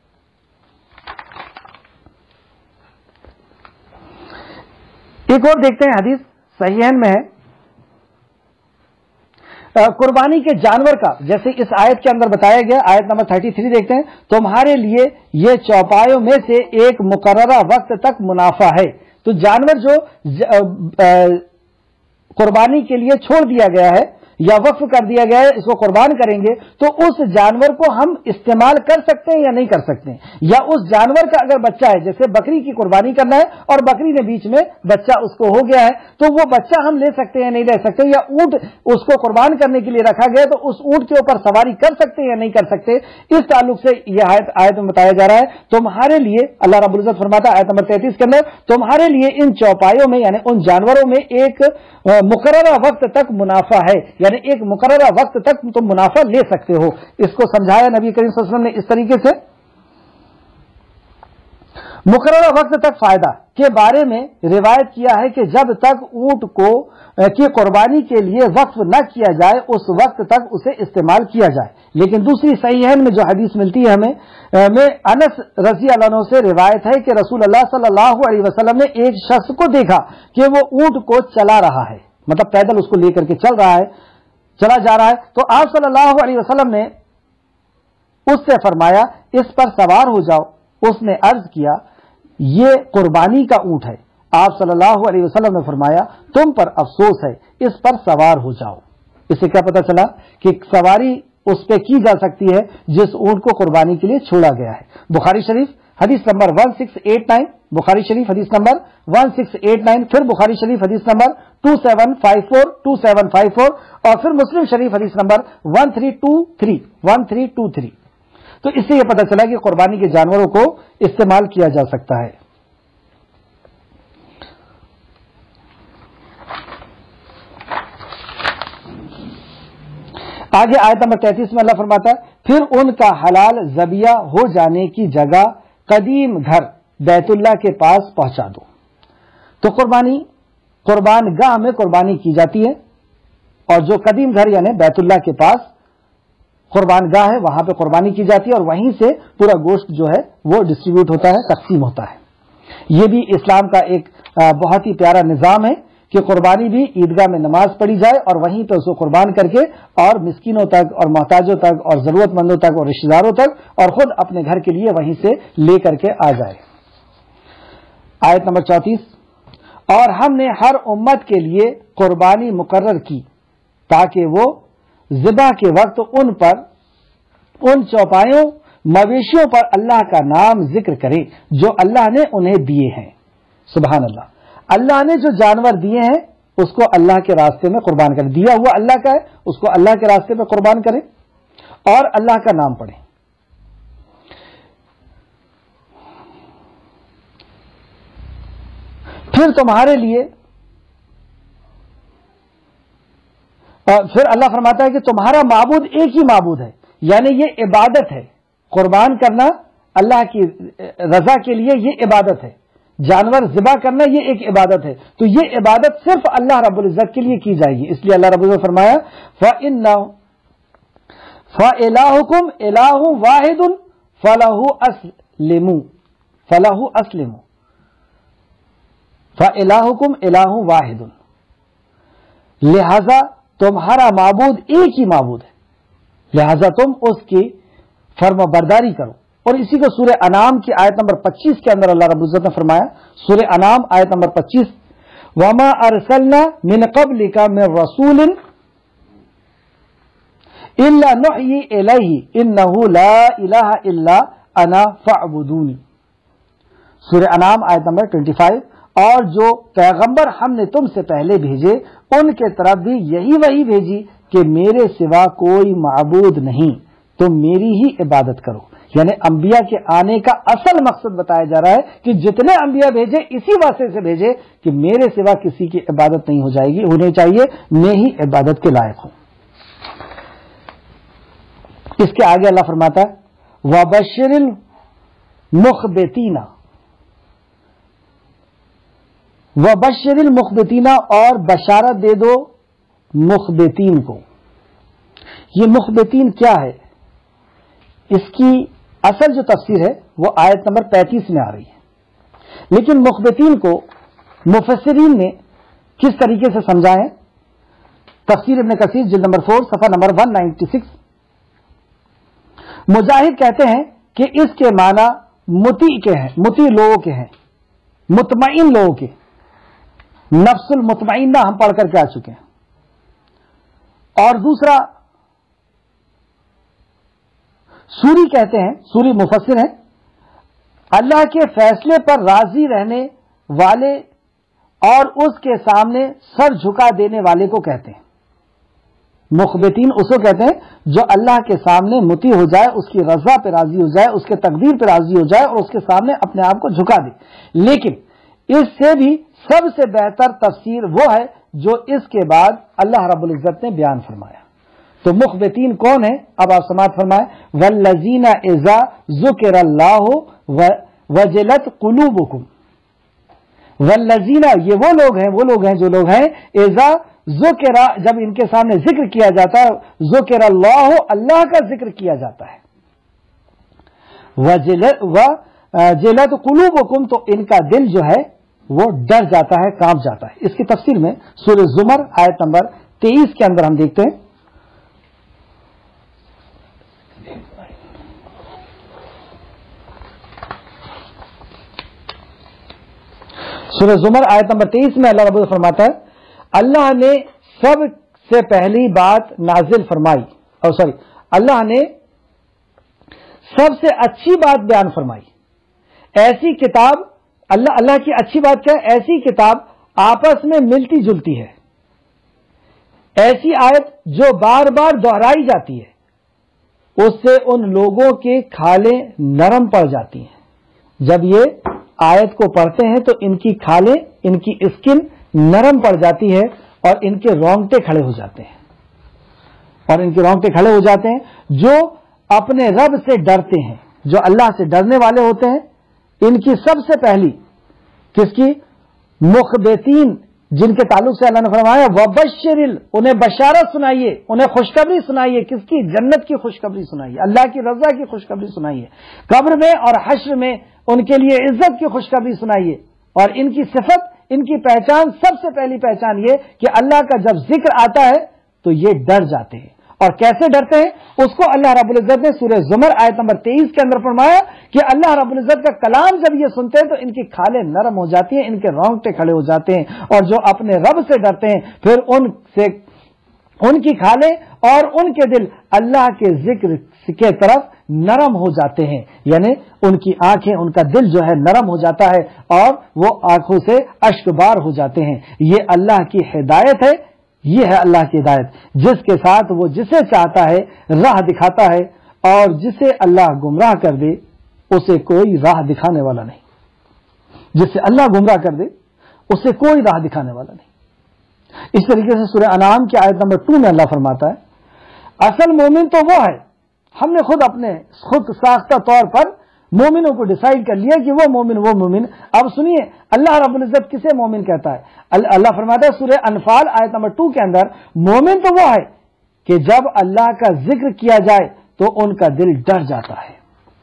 Speaker 1: ایک اور دیکھتے ہیں، حدیث صحیحین میں ہے، قربانی کے جانور کا جیسے اس آیت کے اندر بتایا گیا، آیت نمبر تھرٹی تھری دیکھتے ہیں، تمہارے لیے یہ چوپایوں میں سے ایک مقررہ وقت تک منافع ہے۔ تو جانور جو قربانی کے لیے چھوڑ دیا گیا ہے یا وقف کر دیا گیا ہے، اس کو قربان کریں گے تو اس جانور کو ہم استعمال کر سکتے ہیں یا نہیں کر سکتے ہیں، یا اس جانور کا اگر بچہ ہے، جیسے بکری کی قربانی کرنا ہے اور بکری نے بیچ میں بچہ اس کو ہو گیا ہے، تو وہ بچہ ہم لے سکتے ہیں نہیں لے سکتے، یا اونٹ اس کو قربان کرنے کے لیے رکھا گیا تو اس اونٹ کے اوپر سواری کر سکتے ہیں یا نہیں کر سکتے۔ اس تعلق سے یہ آیت آیت میں بتایا جا رہا ہے، تمہارے لیے اللہ رب العزت فرماتا ہے آیت نمبر تینتیس کے اندر، تمہارے لیے ان چوپایوں میں یعنی ان جانوروں میں ایک مقررہ وقت تک منافع ہے، یعنی ایک مقررہ وقت تک تم منافع لے سکتے ہو۔ اس کو سمجھایا نبی کریم صلی اللہ علیہ وسلم نے اس طریقے سے۔ मुकर्रर वक्त तक फायदा के बारे में रिवायत किया है कि जब तक ऊंट को की कुर्बानी के लिए वक्फ न किया जाए उस वक्त तक उसे इस्तेमाल किया जाए। लेकिन दूसरी सहीहैन में जो हदीस मिलती है हमें में अनस रजी अल्लाह अन्हु से रिवायत है कि रसूल अल्लाह सल्लल्लाहु अलैहि वसल्लम ने एक शख्स को देखा कि वो ऊंट को चला रहा है, मतलब पैदल उसको लेकर के चल रहा है, चला जा रहा है। तो आप सल्लल्लाहु अलैहि वसल्लम ने उससे फरमाया इस पर सवार हो जाओ। उसने अर्ज किया ये कुर्बानी का ऊंट है। आप सल्लल्लाहु अलैहि वसल्लम ने फरमाया तुम पर अफसोस है, इस पर सवार हो जाओ। इससे क्या पता चला कि सवारी उस पे की जा सकती है जिस ऊंट को कुर्बानी के लिए छोड़ा गया है। बुखारी शरीफ हदीस नंबर सोलह सौ नवासी, बुखारी शरीफ हदीस नंबर सोलह सौ नवासी, फिर बुखारी शरीफ हदीस नंबर सत्ताईस सौ चौवन, सत्ताईस सौ चौवन और फिर मुस्लिम शरीफ हदीस नंबर तेरह सौ तेईस, तेरह सौ तेईस। तो इससे यह पता चला कि कुर्बानी के जानवरों को इस्तेमाल किया जा सकता है। आगे आयत नंबर तैंतीस में अल्लाह फरमाता है फिर उनका हलाल ज़बिया हो जाने की जगह कदीम घर बैतुल्लाह के पास पहुंचा दो। तो कुर्बानी कुर्बान गाह में कुर्बानी की जाती है और जो कदीम घर यानी बैतुल्लाह के पास कुर्बान गाह है वहां पे कुर्बानी की जाती है और वहीं से पूरा गोश्त जो है वो डिस्ट्रीब्यूट होता है, तकसीम होता है। ये भी इस्लाम का एक बहुत ही प्यारा निजाम है कि कुर्बानी भी ईदगाह में नमाज पढ़ी जाए और वहीं पे उसको कुर्बान करके और मिस्कीनों तक और मोहताजों तक और जरूरतमंदों तक और रिश्तेदारों तक और खुद अपने घर के लिए वहीं से ले करके आ जाए। आयत नंबर चौंतीस, और हमने हर उम्मत के लिए कुर्बानी मुकर्रर की ताकि वो ज़िबा के वक्त उन पर उन चौपायों मवेशियों पर अल्लाह का नाम जिक्र करें जो अल्लाह ने उन्हें दिए हैं। सुभान अल्लाह, अल्लाह ने जो जानवर दिए हैं उसको अल्लाह के रास्ते में कुर्बान करें। दिया हुआ अल्लाह का है, उसको अल्लाह के रास्ते में कुर्बान करें और अल्लाह का नाम पढ़ें। फिर तुम्हारे लिए फिर अल्लाह फरमाता है कि तुम्हारा माबूद एक ही माबूद है, यानी ये इबादत है। कुर्बान करना अल्लाह की रजा के लिए ये इबादत है, जानवर ज़िबा करना ये एक इबादत है। तो ये इबादत सिर्फ अल्लाह रब्बुल इज्जत के लिए की जाएगी। इसलिए अल्लाह रब्बुल इज्जत ने फरमाया फ़इन्ना फ़इलाहुकुम इलाहुन वाहिदुन फलहु अस्लिमू फलहु अस्लिमू फ़इलाहुकुम इलाहुन वाहिदुन, लिहाजा तुम्हारा माबूद एक ही माबूद है, लिहाजा तुम उसकी फर्माबरदारी करो। और इसी को सूरह अनाम की आयत नंबर पच्चीस के अंदर अल्लाह रब्बुल इज्जत ने फरमाया, सूरह अनाम आयत नंबर पच्चीस, वमा अरसलना मिन क़ब्लिका मिन रसूलिन इल्ला नुही इलैहि इन्नहु ला इलाहा इल्ला अना फअबुदूनी। सूरह अनाम आयत नंबर पच्चीस, और जो पैगंबर हमने तुमसे पहले भेजे उनके तरफ भी यही वही भेजी कि मेरे सिवा कोई माबूद नहीं, तुम मेरी ही इबादत करो। यानी अंबिया के आने का असल मकसद बताया जा रहा है कि जितने अंबिया भेजे इसी वास्ते से भेजे कि मेरे सिवा किसी की इबादत नहीं हो जाएगी, होनी चाहिए, मैं ही इबादत के लायक हूं। इसके आगे अल्लाह फरमाता है वबश्शिरिल मुखबितीना वबश्शिरिल मुखबितीना, और बशारत दे दो मुखबितीन को। ये मुखबितीन क्या है, इसकी असल जो तफसीर है वो आयत नंबर पैंतीस में आ रही है। लेकिन मुखबितीन को मुफस्सिरीन ने किस तरीके से समझा है, तफसीर इब्न कसीर जिल्द नंबर फोर सफा नंबर एक सौ छियानवे, मुजाहिद कहते हैं कि इसके माना मुती के हैं, मुती लोगों के हैं, मुतमईन लोगों के, नफ्सुल मुतमईन्ना हम पढ़ करके आ चुके हैं। और दूसरा सूरी कहते हैं, सूरी मुफस्सिर हैं, अल्लाह के फैसले पर राजी रहने वाले और उसके सामने सर झुका देने वाले को कहते हैं। मुखबितीन उसको कहते हैं जो अल्लाह के सामने मुती हो जाए, उसकी रजा पे राजी हो जाए, उसके तकदीर पे राजी हो जाए और उसके सामने अपने आप को झुका दे। लेकिन इससे भी सबसे बेहतर तफसीर वो है जो इसके बाद अल्लाह रब्बुल इज्जत ने बयान फरमाया। तो मुखबितीन कौन है, अब आप समाअत फरमाए, वल्लज़ीना इज़ा ज़ुकिरल्लाहु وجلت قلوبکم والذین، یہ وہ لوگ ہیں وہ لوگ ہیں جو لوگ ہیں اذا ذکر، جب ان کے سامنے ذکر کیا جاتا ہے، ذکر اللہ، اللہ کا ذکر کیا جاتا ہے، وجلت قلوبکم، تو ان کا دل جو ہے وہ ڈر جاتا ہے، کانپ جاتا ہے۔ اس کی تفسیر میں سورہ زمر آیت نمبر تیئیس کے اندر ہم دیکھتے ہیں، سورہ زمر آیت نمبر تیئیس میں اللہ رب العزت فرماتا ہے اللہ نے سب سے پہلی بات نازل فرمائی، اور سوری اللہ نے سب سے اچھی بات بیان فرمائی، ایسی کتاب، اللہ اللہ کی اچھی بات کیا ہے؟ ایسی کتاب آپس میں ملتی جلتی ہے، ایسی آیت جو بار بار دہرائی جاتی ہے، اس سے ان لوگوں کے کھالیں نرم پڑ جاتی ہیں۔ جب یہ آیت کو پڑھتے ہیں تو ان کی کھالیں، ان کی اسکن نرم پڑ جاتی ہے اور ان کے رونگٹے کھڑے ہو جاتے ہیں، اور ان کے رونگٹے کھڑے ہو جاتے ہیں جو اپنے رب سے ڈرتے ہیں، جو اللہ سے ڈرنے والے ہوتے ہیں، ان کی سب سے پہلی کس کی؟ مخبتین، جن کے تعلق سے اللہ نے فرمایا وبشرل، انہیں بشارت سنائیے، انہیں خوشخبری سنائیے، کس کی؟ جنت کی خوشخبری سنائیے، اللہ کی رضا کی خوشخبری سنائیے، قبر میں اور حشر میں ان کے لیے عزت کی خوشخبری سنائیے۔ اور ان کی صفت، ان کی پہچان، سب سے پہلی پہچان یہ کہ اللہ کا جب ذکر آتا ہے تو یہ ڈر جاتے ہیں۔ اور کیسے ڈرتے ہیں اس کو اللہ رب العزت نے سورہ زمر آیت نمبر تیئیس کے اندر فرمایا کہ اللہ رب العزت کا کلام جب یہ سنتے ہیں تو ان کی کھالیں نرم ہو جاتی ہیں، ان کے رونگٹے کھڑے ہو جاتے ہیں، اور جو اپنے رب سے ڈرتے ہیں پھر ان سے ان کی کھالیں اور ان کے دل اللہ کے ذکر کے طرف نرم ہو جاتے ہیں، یعنی ان کی آنکھیں، ان کا دل جو ہے نرم ہو جاتا ہے اور وہ آنکھوں سے اشک بار ہو جاتے ہیں۔ یہ اللہ کی ہدایت ہے، یہ ہے اللہ کی ہدایت، جس کے ساتھ وہ جسے چاہتا ہے راہ دکھاتا ہے، اور جسے اللہ گمراہ کر دے اسے کوئی راہ دکھانے والا نہیں، جسے اللہ گمراہ کر دے اسے کوئی راہ دکھانے والا نہیں۔ اس طریقے سے سورہ انعام کی آیت نمبر ٹو میں اللہ فرماتا ہے اصل مومن تو وہ ہے، ہم نے خود اپنے خود ساختہ طور پر مومنوں کو ڈیسائیڈ کر لیا کہ وہ مومن وہ مومن۔ اب سنیے اللہ رب العزت کسے مومن کہتا ہے؟ اللہ فرماتا ہے سورہ انفال آیت نمبر ٹو کے اندر مومن تو وہ ہے کہ جب اللہ کا ذکر کیا جائے تو ان کا دل ڈر جاتا ہے۔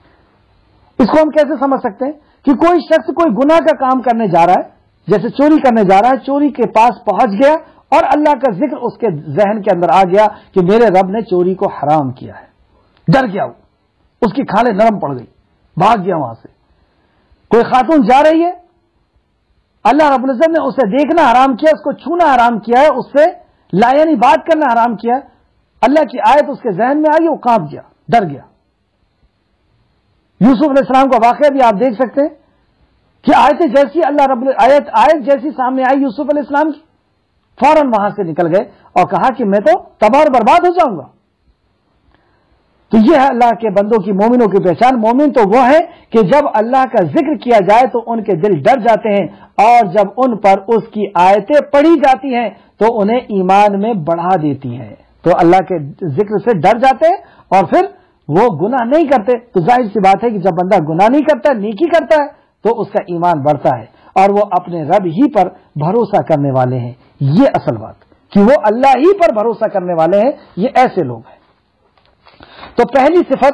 Speaker 1: اس کو ہم کیسے سمجھ سکتے ہیں کہ کوئی شخص کوئی گناہ کا کام کرنے جا رہا ہے، جیسے چوری کرنے جا رہا ہے، چوری کے پاس پہنچ گیا اور اللہ کا ذکر اس کے ذہن کے اندر آ گیا کہ میرے رب نے چوری کو حرام کیا ہے، ڈر گیا، وہ اس کی کھالیں نرم پڑ گئی، بھاگ گیا وہاں سے۔ کوئی خاتون جا رہی ہے، اللہ رب العزت نے اسے دیکھنا حرام کیا، اس کو چھونا حرام کیا ہے، اس سے لایعنی بات کرنا حرام کیا ہے، اللہ کی آیت اس کے ذہن میں آئی، وہ کانپ گیا، ڈر گیا۔ یوسف علیہ السلام کا واقعہ بھی آپ دیکھ سکتے ہیں کہ آیت جیسی اللہ رب آیت آیت جیسی سامنے آئی یوسف علیہ السلام کی، فوراً وہاں سے نکل گئے اور کہا کہ میں تو تباہ اور برباد ہو جاؤں گا۔ تو یہ ہے اللہ کے بندوں کی، مومنوں کی پہچان۔ مومن تو وہ ہے کہ جب اللہ کا ذکر کیا جائے تو ان کے دل ڈر جاتے ہیں، اور جب ان پر اس کی آیتیں پڑھی جاتی ہیں تو انہیں ایمان میں بڑھا دیتی ہیں۔ تو اللہ کے ذکر سے ڈر جاتے ہیں اور پھر وہ گناہ نہیں کرتے۔ تو ظاہر سی بات ہے کہ جب بندہ گناہ نہیں کرتا، نیکی کرتا ہے، تو اس کا ایمان بڑھتا ہے اور وہ اپنے رب ہی پر بھروسہ کرنے والے ہیں۔ یہ اصل بات کہ وہ اللہ ہی پر بھروسہ کرنے والے ہیں، یہ ایسے لوگ ہیں۔ تو پہلی صفت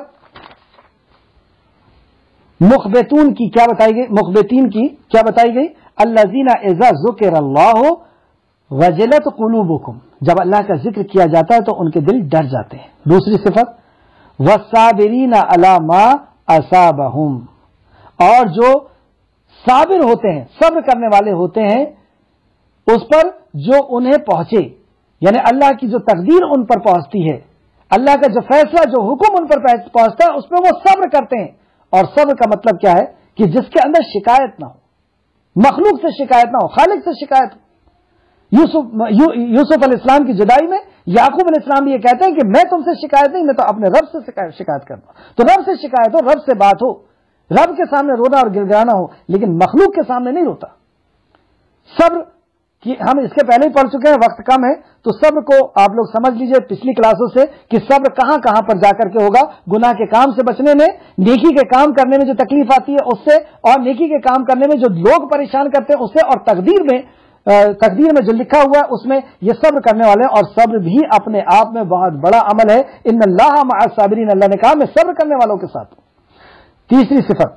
Speaker 1: مخبتون کی کیا بتائی گئی؟ مخبتین کی کیا بتائی گئی؟ الذین اذا ذکر اللہ وجلت قلوبکم، جب اللہ کا ذکر کیا جاتا ہے تو ان کے دل ڈر جاتے ہیں۔ دوسری صفت والصابرین علی ما اصابہم، اور جو صابر ہوتے ہیں، صبر کرنے والے ہوتے ہیں اس پر جو انہیں پہنچے، یعنی اللہ کی جو تقدیر ان پر پہنچتی ہے، اللہ کا جو فیصلہ، جو حکم ان پر پہنچتا ہے، اس پہ وہ صبر کرتے ہیں۔ اور صبر کا مطلب کیا ہے کہ جس کے اندر شکایت نہ ہو، مخلوق سے شکایت نہ ہو، خالق سے شکایت ہو۔ یوسف یوسف علیہ السلام کی جدائی میں یعقوب علیہ السلام بھی یہ کہتے ہیں کہ میں تم سے شکایت نہیں، میں تو اپنے رب سے شکایت کرتا ہوں۔ تو رب سے شکایت ہو، رب سے بات ہو، رب کے سامنے رونا اور گڑگڑانا ہو، لیکن مخلوق کے سامنے نہیں روتا۔ صبر کہ ہم اس کے پہلے ہی پڑھ چکے ہیں، وقت کم ہے، تو صبر کو آپ لوگ سمجھ لیجئے پچھلی کلاسوں سے کہ صبر کہاں کہاں پر جا کر کے ہوگا، گناہ کے کام سے بچنے میں، نیکی کے کام کرنے میں جو تکلیف آتی ہے اس سے، اور نیکی کے کام کرنے میں جو لوگ پریشان کرتے ہیں اس سے، اور تقدیر میں تقدیر میں جو لکھا ہوا ہے اس میں یہ صبر کرنے والے ہیں، اور صبر بھی اپنے آپ میں بہت بڑا عمل ہے۔ ان اللہ مع الصابرین، اللہ نے کہا میں صبر کرنے والوں کے ساتھ ہوں۔ تیسری صفت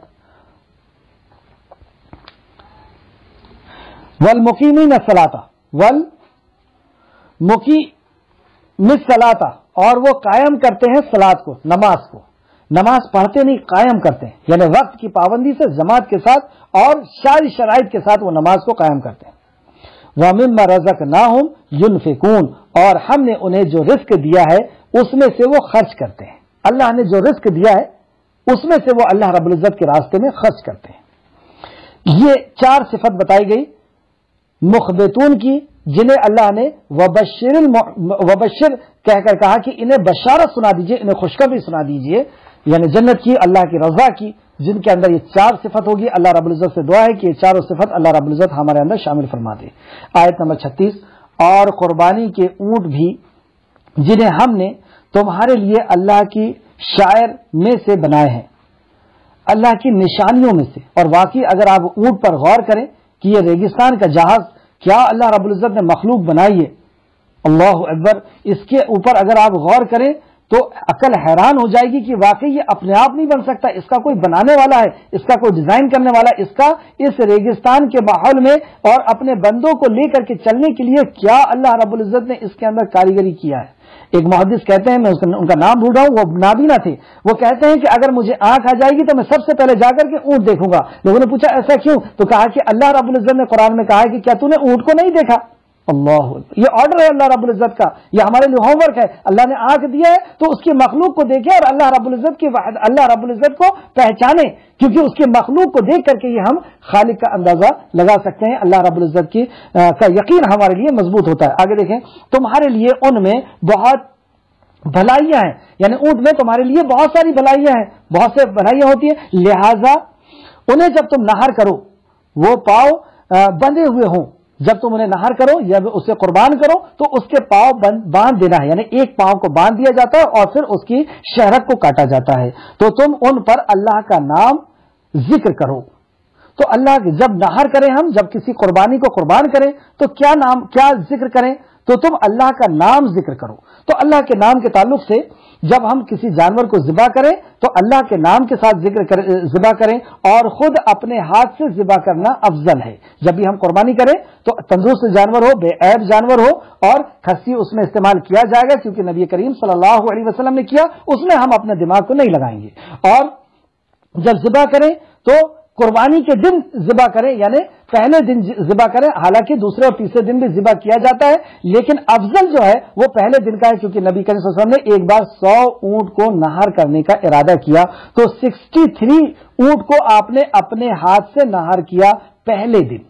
Speaker 1: والمقیمین الصلاۃ، والمقیمین الصلاۃ، اور وہ قائم کرتے ہیں صلاۃ کو، نماز کو، نماز پڑھتے نہیں قائم کرتے ہیں، یعنی وقت کی پابندی سے جماعت کے ساتھ اور ساری شرائط کے ساتھ وہ نماز کو قائم کرتے ہیں۔ وَمِمَّا رَزَقْنَاهُمْ يُنْفِقُونَ، اور ہم نے انہیں جو رزق دیا ہے اس میں سے وہ خرچ کرتے ہیں، اللہ نے جو رزق دیا ہے اس میں سے وہ اللہ رب العزت کے راستے میں خرچ کرتے ہیں۔ یہ چار صفت بتائی گئی مخبتون کی، جنہیں اللہ نے وبشر وبشر کہہ کر کہا کہ انہیں بشارت سنا دیجئے، انہیں خوشخبری سنا دیجئے، یعنی جنت کی، اللہ کی رضا کی، جن کے اندر یہ چار صفت ہوگی۔ اللہ رب العزت سے دعا ہے کہ یہ چاروں صفت اللہ رب العزت ہمارے اندر شامل فرما دے۔ آیت نمبر چھتیس، اور قربانی کے اونٹ بھی جنہیں ہم نے تمہارے لیے اللہ کی شاعر میں سے بنائے ہیں، اللہ کی نشانیوں میں سے۔ اور واقعی اگر آپ اونٹ پر غور کریں کہ یہ ریگستان کا جہاز کیا اللہ رب العزت نے مخلوق بنائی ہے، اللہ اکبر، اس کے اوپر اگر آپ غور کریں تو عقل حیران ہو جائے گی کہ واقعی یہ اپنے آپ نہیں بن سکتا، اس کا کوئی بنانے والا ہے، اس کا کوئی ڈیزائن کرنے والا ہے، اس کا اس ریگستان کے ماحول میں اور اپنے بندوں کو لے کر کے چلنے کے لیے کیا اللہ رب العزت نے اس کے اندر کاریگری کیا ہے۔ ایک محدث کہتے ہیں، میں ان کا نام بھول رہا ہوں، وہ نابینا تھے، وہ کہتے ہیں کہ اگر مجھے آنکھ آ جائے گی تو میں سب سے پہلے جا کر کے اونٹ دیکھوں گا۔ لوگوں نے پوچھا ایسا کیوں؟ تو کہا کہ اللہ رب العزت نے قرآن میں کہا ہے کہ کیا تو نے اونٹ کو نہیں دیکھا؟ اللہ، یہ آرڈر ہے اللہ رب العزت کا، یہ ہمارے لیے ہوم ورک ہے۔ اللہ نے آنکھ دیا ہے تو اس کی مخلوق کو دیکھے اور اللہ رب العزت کی واحد اللہ رب العزت کو پہچانے، کیونکہ اس کی مخلوق کو دیکھ کر کے یہ ہم خالق کا اندازہ لگا سکتے ہیں۔ اللہ رب العزت کی کا یقین ہمارے لیے مضبوط ہوتا ہے۔ آگے دیکھیں، تمہارے لیے ان میں بہت بھلائیاں ہیں، یعنی اونٹ میں تمہارے لیے بہت ساری بھلائیاں ہیں، بہت سے بھلائیاں ہوتی ہیں، لہذا انہیں جب تم نہر کرو وہ پاؤ بندھے ہوئے ہوں، جب تم انہیں نہر کرو یا اسے قربان کرو تو اس کے پاؤں باندھ دینا ہے، یعنی ایک پاؤں کو باندھ دیا جاتا ہے اور پھر اس کی شہرت کو کاٹا جاتا ہے، تو تم ان پر اللہ کا نام ذکر کرو۔ تو اللہ جب نہر کریں، ہم جب کسی قربانی کو قربان کریں تو کیا نام کیا ذکر کریں؟ تو تم اللہ کا نام ذکر کرو۔ تو اللہ کے نام کے تعلق سے جب ہم کسی جانور کو ذبح کریں تو اللہ کے نام کے ساتھ ذکر ذبح کریں، اور خود اپنے ہاتھ سے ذبح کرنا افضل ہے۔ جب بھی ہم قربانی کریں تو تندرست جانور ہو، بے عیب جانور ہو، اور کھسی اس میں استعمال کیا جائے گا، کیونکہ نبی کریم صلی اللہ علیہ وسلم نے کیا، اس میں ہم اپنے دماغ کو نہیں لگائیں گے۔ اور جب ذبح کریں تو قربانی کے دن ذبح کریں، یعنی پہلے دن ذبح کریں، حالانکہ دوسرے اور تیسرے دن بھی ذبح کیا جاتا ہے، لیکن افضل جو ہے وہ پہلے دن کا ہے، کیونکہ نبی کریم صلی اللہ علیہ وسلم نے ایک بار سو اونٹ کو نہر کرنے کا ارادہ کیا، تو سکسٹی تھری اونٹ کو آپ نے اپنے ہاتھ سے نہر کیا پہلے دن،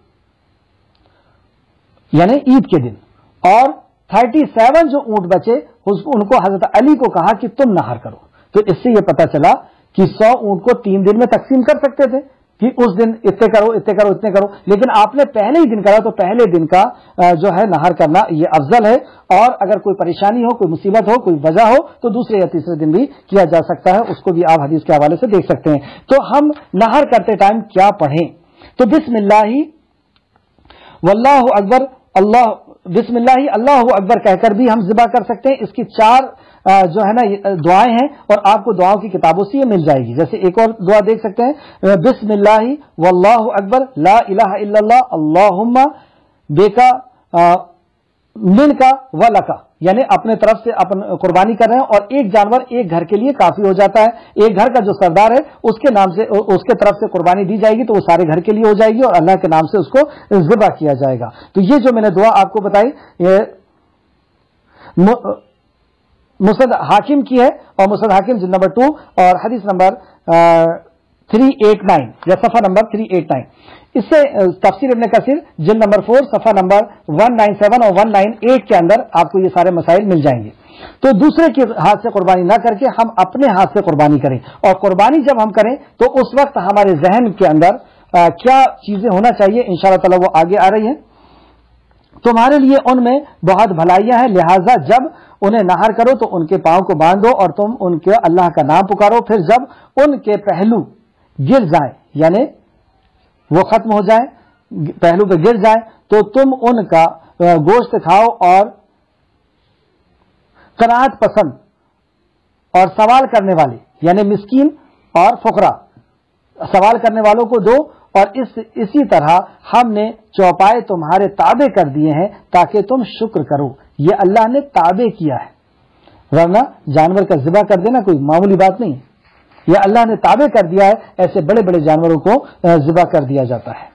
Speaker 1: یعنی عید کے دن، اور تھرٹی سیون جو اونٹ بچے ان کو حضرت علی کو کہا کہ تم نہر کرو۔ تو اس سے یہ پتا چلا کہ سو اونٹ کو تین دن میں تقسیم کر سکتے تھے کہ اس دن اتنے کرو اتنے کرو اتنے کرو، لیکن آپ نے پہلے ہی دن کرا، تو پہلے دن کا جو ہے نہر کرنا یہ افضل ہے، اور اگر کوئی پریشانی ہو، کوئی مصیبت ہو، کوئی وجہ ہو تو دوسرے یا تیسرے دن بھی کیا جا سکتا ہے، اس کو بھی آپ حدیث کے حوالے سے دیکھ سکتے ہیں۔ تو ہم نہر کرتے ٹائم کیا پڑھیں؟ تو بسم اللہ واللہ اکبر، اللہ بسم اللہ اللہ اکبر کہہ کر بھی ہم ذبح کر سکتے ہیں۔ اس کی چار جو ہے نا دعائیں ہیں، اور آپ کو دعاؤں کی کتابوں سے یہ مل جائے گی۔ جیسے ایک اور دعا دیکھ سکتے ہیں، بسم اللہ واللہ اکبر لا الہ الا اللہ اللہم بیکا منکا ولکا، یعنی اپنے طرف سے اپن قربانی کر رہے ہیں، اور ایک جانور ایک گھر کے لیے کافی ہو جاتا ہے، ایک گھر کا جو سردار ہے اس کے نام سے اس کے طرف سے قربانی دی جائے گی تو وہ سارے گھر کے لیے ہو جائے گی، اور اللہ کے نام سے اس کو ذبح کیا جائے گا۔ تو یہ جو میں نے دعا آپ کو بتائی یہ مسند حاکم کی ہے، اور مسند حاکم جلد نمبر ٹو اور حدیث نمبر تھری ایٹ نائن یا صفحہ نمبر تھری ایٹ نائن۔ اس سے تفسیر ابن کثیر جلد نمبر فور صفحہ نمبر ون نائن سیون اور ون نائن ایٹ کے اندر آپ کو یہ سارے مسائل مل جائیں گے۔ تو دوسرے کے ہاتھ سے قربانی نہ کر کے ہم اپنے ہاتھ سے قربانی کریں، اور قربانی جب ہم کریں تو اس وقت ہمارے ذہن کے اندر کیا چیزیں ہونا چاہیے، انشاءاللہ تعالی وہ آگے آ رہی ہیں۔ تمہارے لیے ان میں بہت بھلائیاں ہیں، لہٰذا جب انہیں نہر کرو تو ان کے پاؤں کو باندھو اور تم ان کے اللہ کا نام پکارو، پھر جب ان کے پہلو گر جائیں یعنی وہ ختم ہو جائیں، پہلو پہ گر جائیں تو تم ان کا گوشت کھاؤ اور قناعت پسند اور سوال کرنے والے یعنی مسکین اور فقراء سوال کرنے والوں کو دو، اور اس اسی طرح ہم نے چوپائے تمہارے تابع کر دیے ہیں تاکہ تم شکر کرو۔ یہ اللہ نے تابع کیا ہے، ورنہ جانور کا ذبح کر دینا کوئی معمولی بات نہیں ہے، یہ اللہ نے تابع کر دیا ہے، ایسے بڑے بڑے جانوروں کو ذبح کر دیا جاتا ہے۔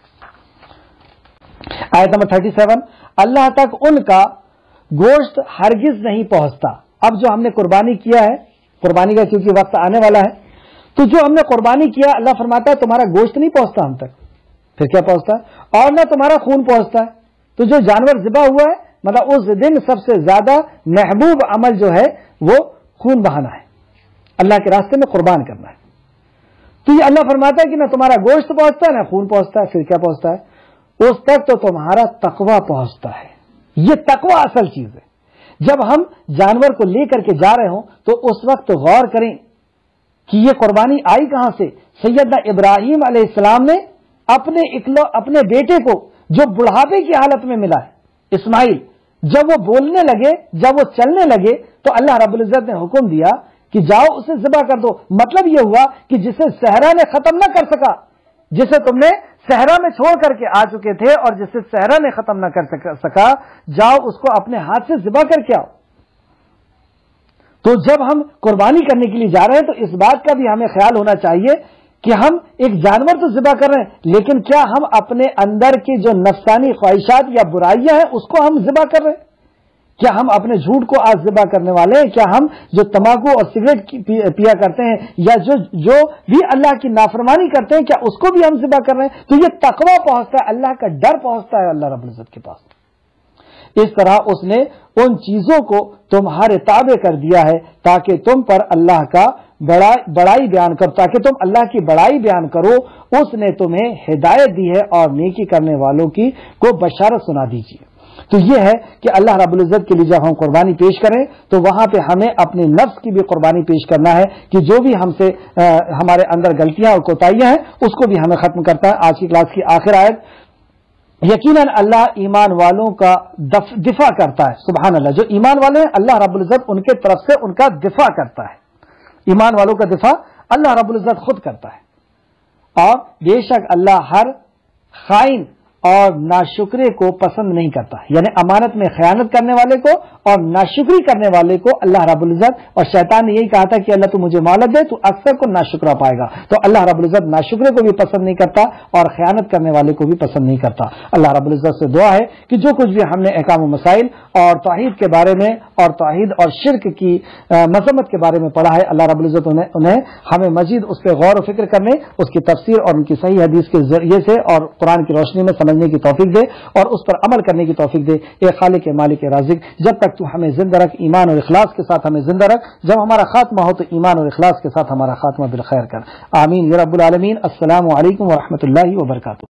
Speaker 1: آیت نمبر سینتیس، اللہ تک ان کا گوشت ہرگز نہیں پہنچتا۔ اب جو ہم نے قربانی کیا ہے، قربانی کا کیونکہ وقت آنے والا ہے، تو جو ہم نے قربانی کیا اللہ فرماتا ہے تمہارا گوشت نہیں پہنچتا ہم تک، پھر کیا پہنچتا ہے؟ اور نہ تمہارا خون پہنچتا ہے۔ تو جو جانور ذبح ہوا ہے مطلب اس دن سب سے زیادہ محبوب عمل جو ہے وہ خون بہانا ہے، اللہ کے راستے میں قربان کرنا ہے۔ تو یہ اللہ فرماتا ہے کہ نہ تمہارا گوشت پہنچتا ہے نہ خون پہنچتا ہے، پھر کیا پہنچتا ہے؟ اس تک تو تمہارا تقویٰ پہنچتا ہے۔ یہ تقویٰ اصل چیز ہے۔ جب ہم جانور کو لے کر کے جا رہے ہوں تو اس وقت غور کریں کہ یہ قربانی آئی کہاں سے۔ سیدنا ابراہیم علیہ السلام نے اپنے اکلو اپنے بیٹے کو جو بڑھاپے کی حالت میں ملا ہے، اسماعیل، جب وہ بولنے لگے، جب وہ چلنے لگے تو اللہ رب العزت نے حکم دیا کہ جاؤ اسے ذبح کر دو۔ مطلب یہ ہوا کہ جسے صحرا نے ختم نہ کر سکا، جسے تم نے صحرا میں چھوڑ کر کے آ چکے تھے اور جسے صحرا نے ختم نہ کر سکا، جاؤ اس کو اپنے ہاتھ سے ذبح کر کے آؤ۔ تو جب ہم قربانی کرنے کے لیے جا رہے ہیں تو اس بات کا بھی ہمیں خیال ہونا چاہیے کہ ہم ایک جانور تو ذبح کر رہے ہیں، لیکن کیا ہم اپنے اندر کی جو نفسانی خواہشات یا برائیاں ہیں اس کو ہم ذبح کر رہے ہیں؟ کیا ہم اپنے جھوٹ کو آج ذبح کرنے والے ہیں؟ کیا ہم جو تمباکو اور سگریٹ پیا کرتے ہیں یا جو جو بھی اللہ کی نافرمانی کرتے ہیں کیا اس کو بھی ہم ذبح کر رہے ہیں؟ تو یہ تقویٰ پہنچتا ہے، اللہ کا ڈر پہنچتا ہے اللہ رب العزت کے پاس۔ اس طرح اس نے ان چیزوں کو تمہارے تابع کر دیا ہے تاکہ تم پر اللہ کا بڑائی بیان کرو، تاکہ تم اللہ کی بڑائی بیان کرو۔ اس نے تمہیں ہدایت دی ہے اور نیکی کرنے والوں کی کو بشارت سنا دیجیے۔ تو یہ ہے کہ اللہ رب العزت کے لیے جب ہم قربانی پیش کریں تو وہاں پہ ہمیں اپنے نفس کی بھی قربانی پیش کرنا ہے کہ جو بھی ہم سے ہمارے اندر غلطیاں اور کوتاہیاں ہیں اس کو بھی ہمیں ختم کرتا ہے۔ آج کی کلاس کی آخر آیت، یقیناً اللہ ایمان والوں کا دفاع کرتا ہے۔ سبحان اللہ، جو ایمان والے ہیں اللہ رب العزت ان کے طرف سے ان کا دفاع کرتا ہے۔ ایمان والوں کا دفاع اللہ رب العزت خود کرتا ہے، اور بے شک اللہ ہر خائن اور ناشکرے کو پسند نہیں کرتا، یعنی امانت میں خیانت کرنے والے کو اور ناشکری کرنے والے کو اللہ رب العزت، اور شیطان نے یہی کہا تھا کہ اللہ تو مجھے مہلت دے، تو اکثر کو ناشکرا پائے گا۔ تو اللہ رب العزت ناشکرے کو بھی پسند نہیں کرتا اور خیانت کرنے والے کو بھی پسند نہیں کرتا۔ اللہ رب العزت سے دعا ہے کہ جو کچھ بھی ہم نے احکام و مسائل اور توحید کے بارے میں اور توحید اور شرک کی مذمت کے بارے میں پڑھا ہے، اللہ رب العزت انہیں, انہیں ہمیں مزید اس پہ غور و فکر کرنے، اس کی تفسیر اور ان کی صحیح حدیث کے ذریعے سے اور قرآن کی روشنی میں سمجھنے کی توفیق دے اور اس پر عمل کرنے کی توفیق دے۔ اے خالق مالک رازق، جب تک تو ہمیں زندہ رکھ، ایمان اور اخلاص کے ساتھ ہمیں زندہ رکھ، جب ہمارا خاتمہ ہو تو ایمان اور اخلاص کے ساتھ ہمارا خاتمہ بالخیر کر۔ آمین یا رب العالمین۔ السلام علیکم ورحمۃ اللہ وبرکاتہ۔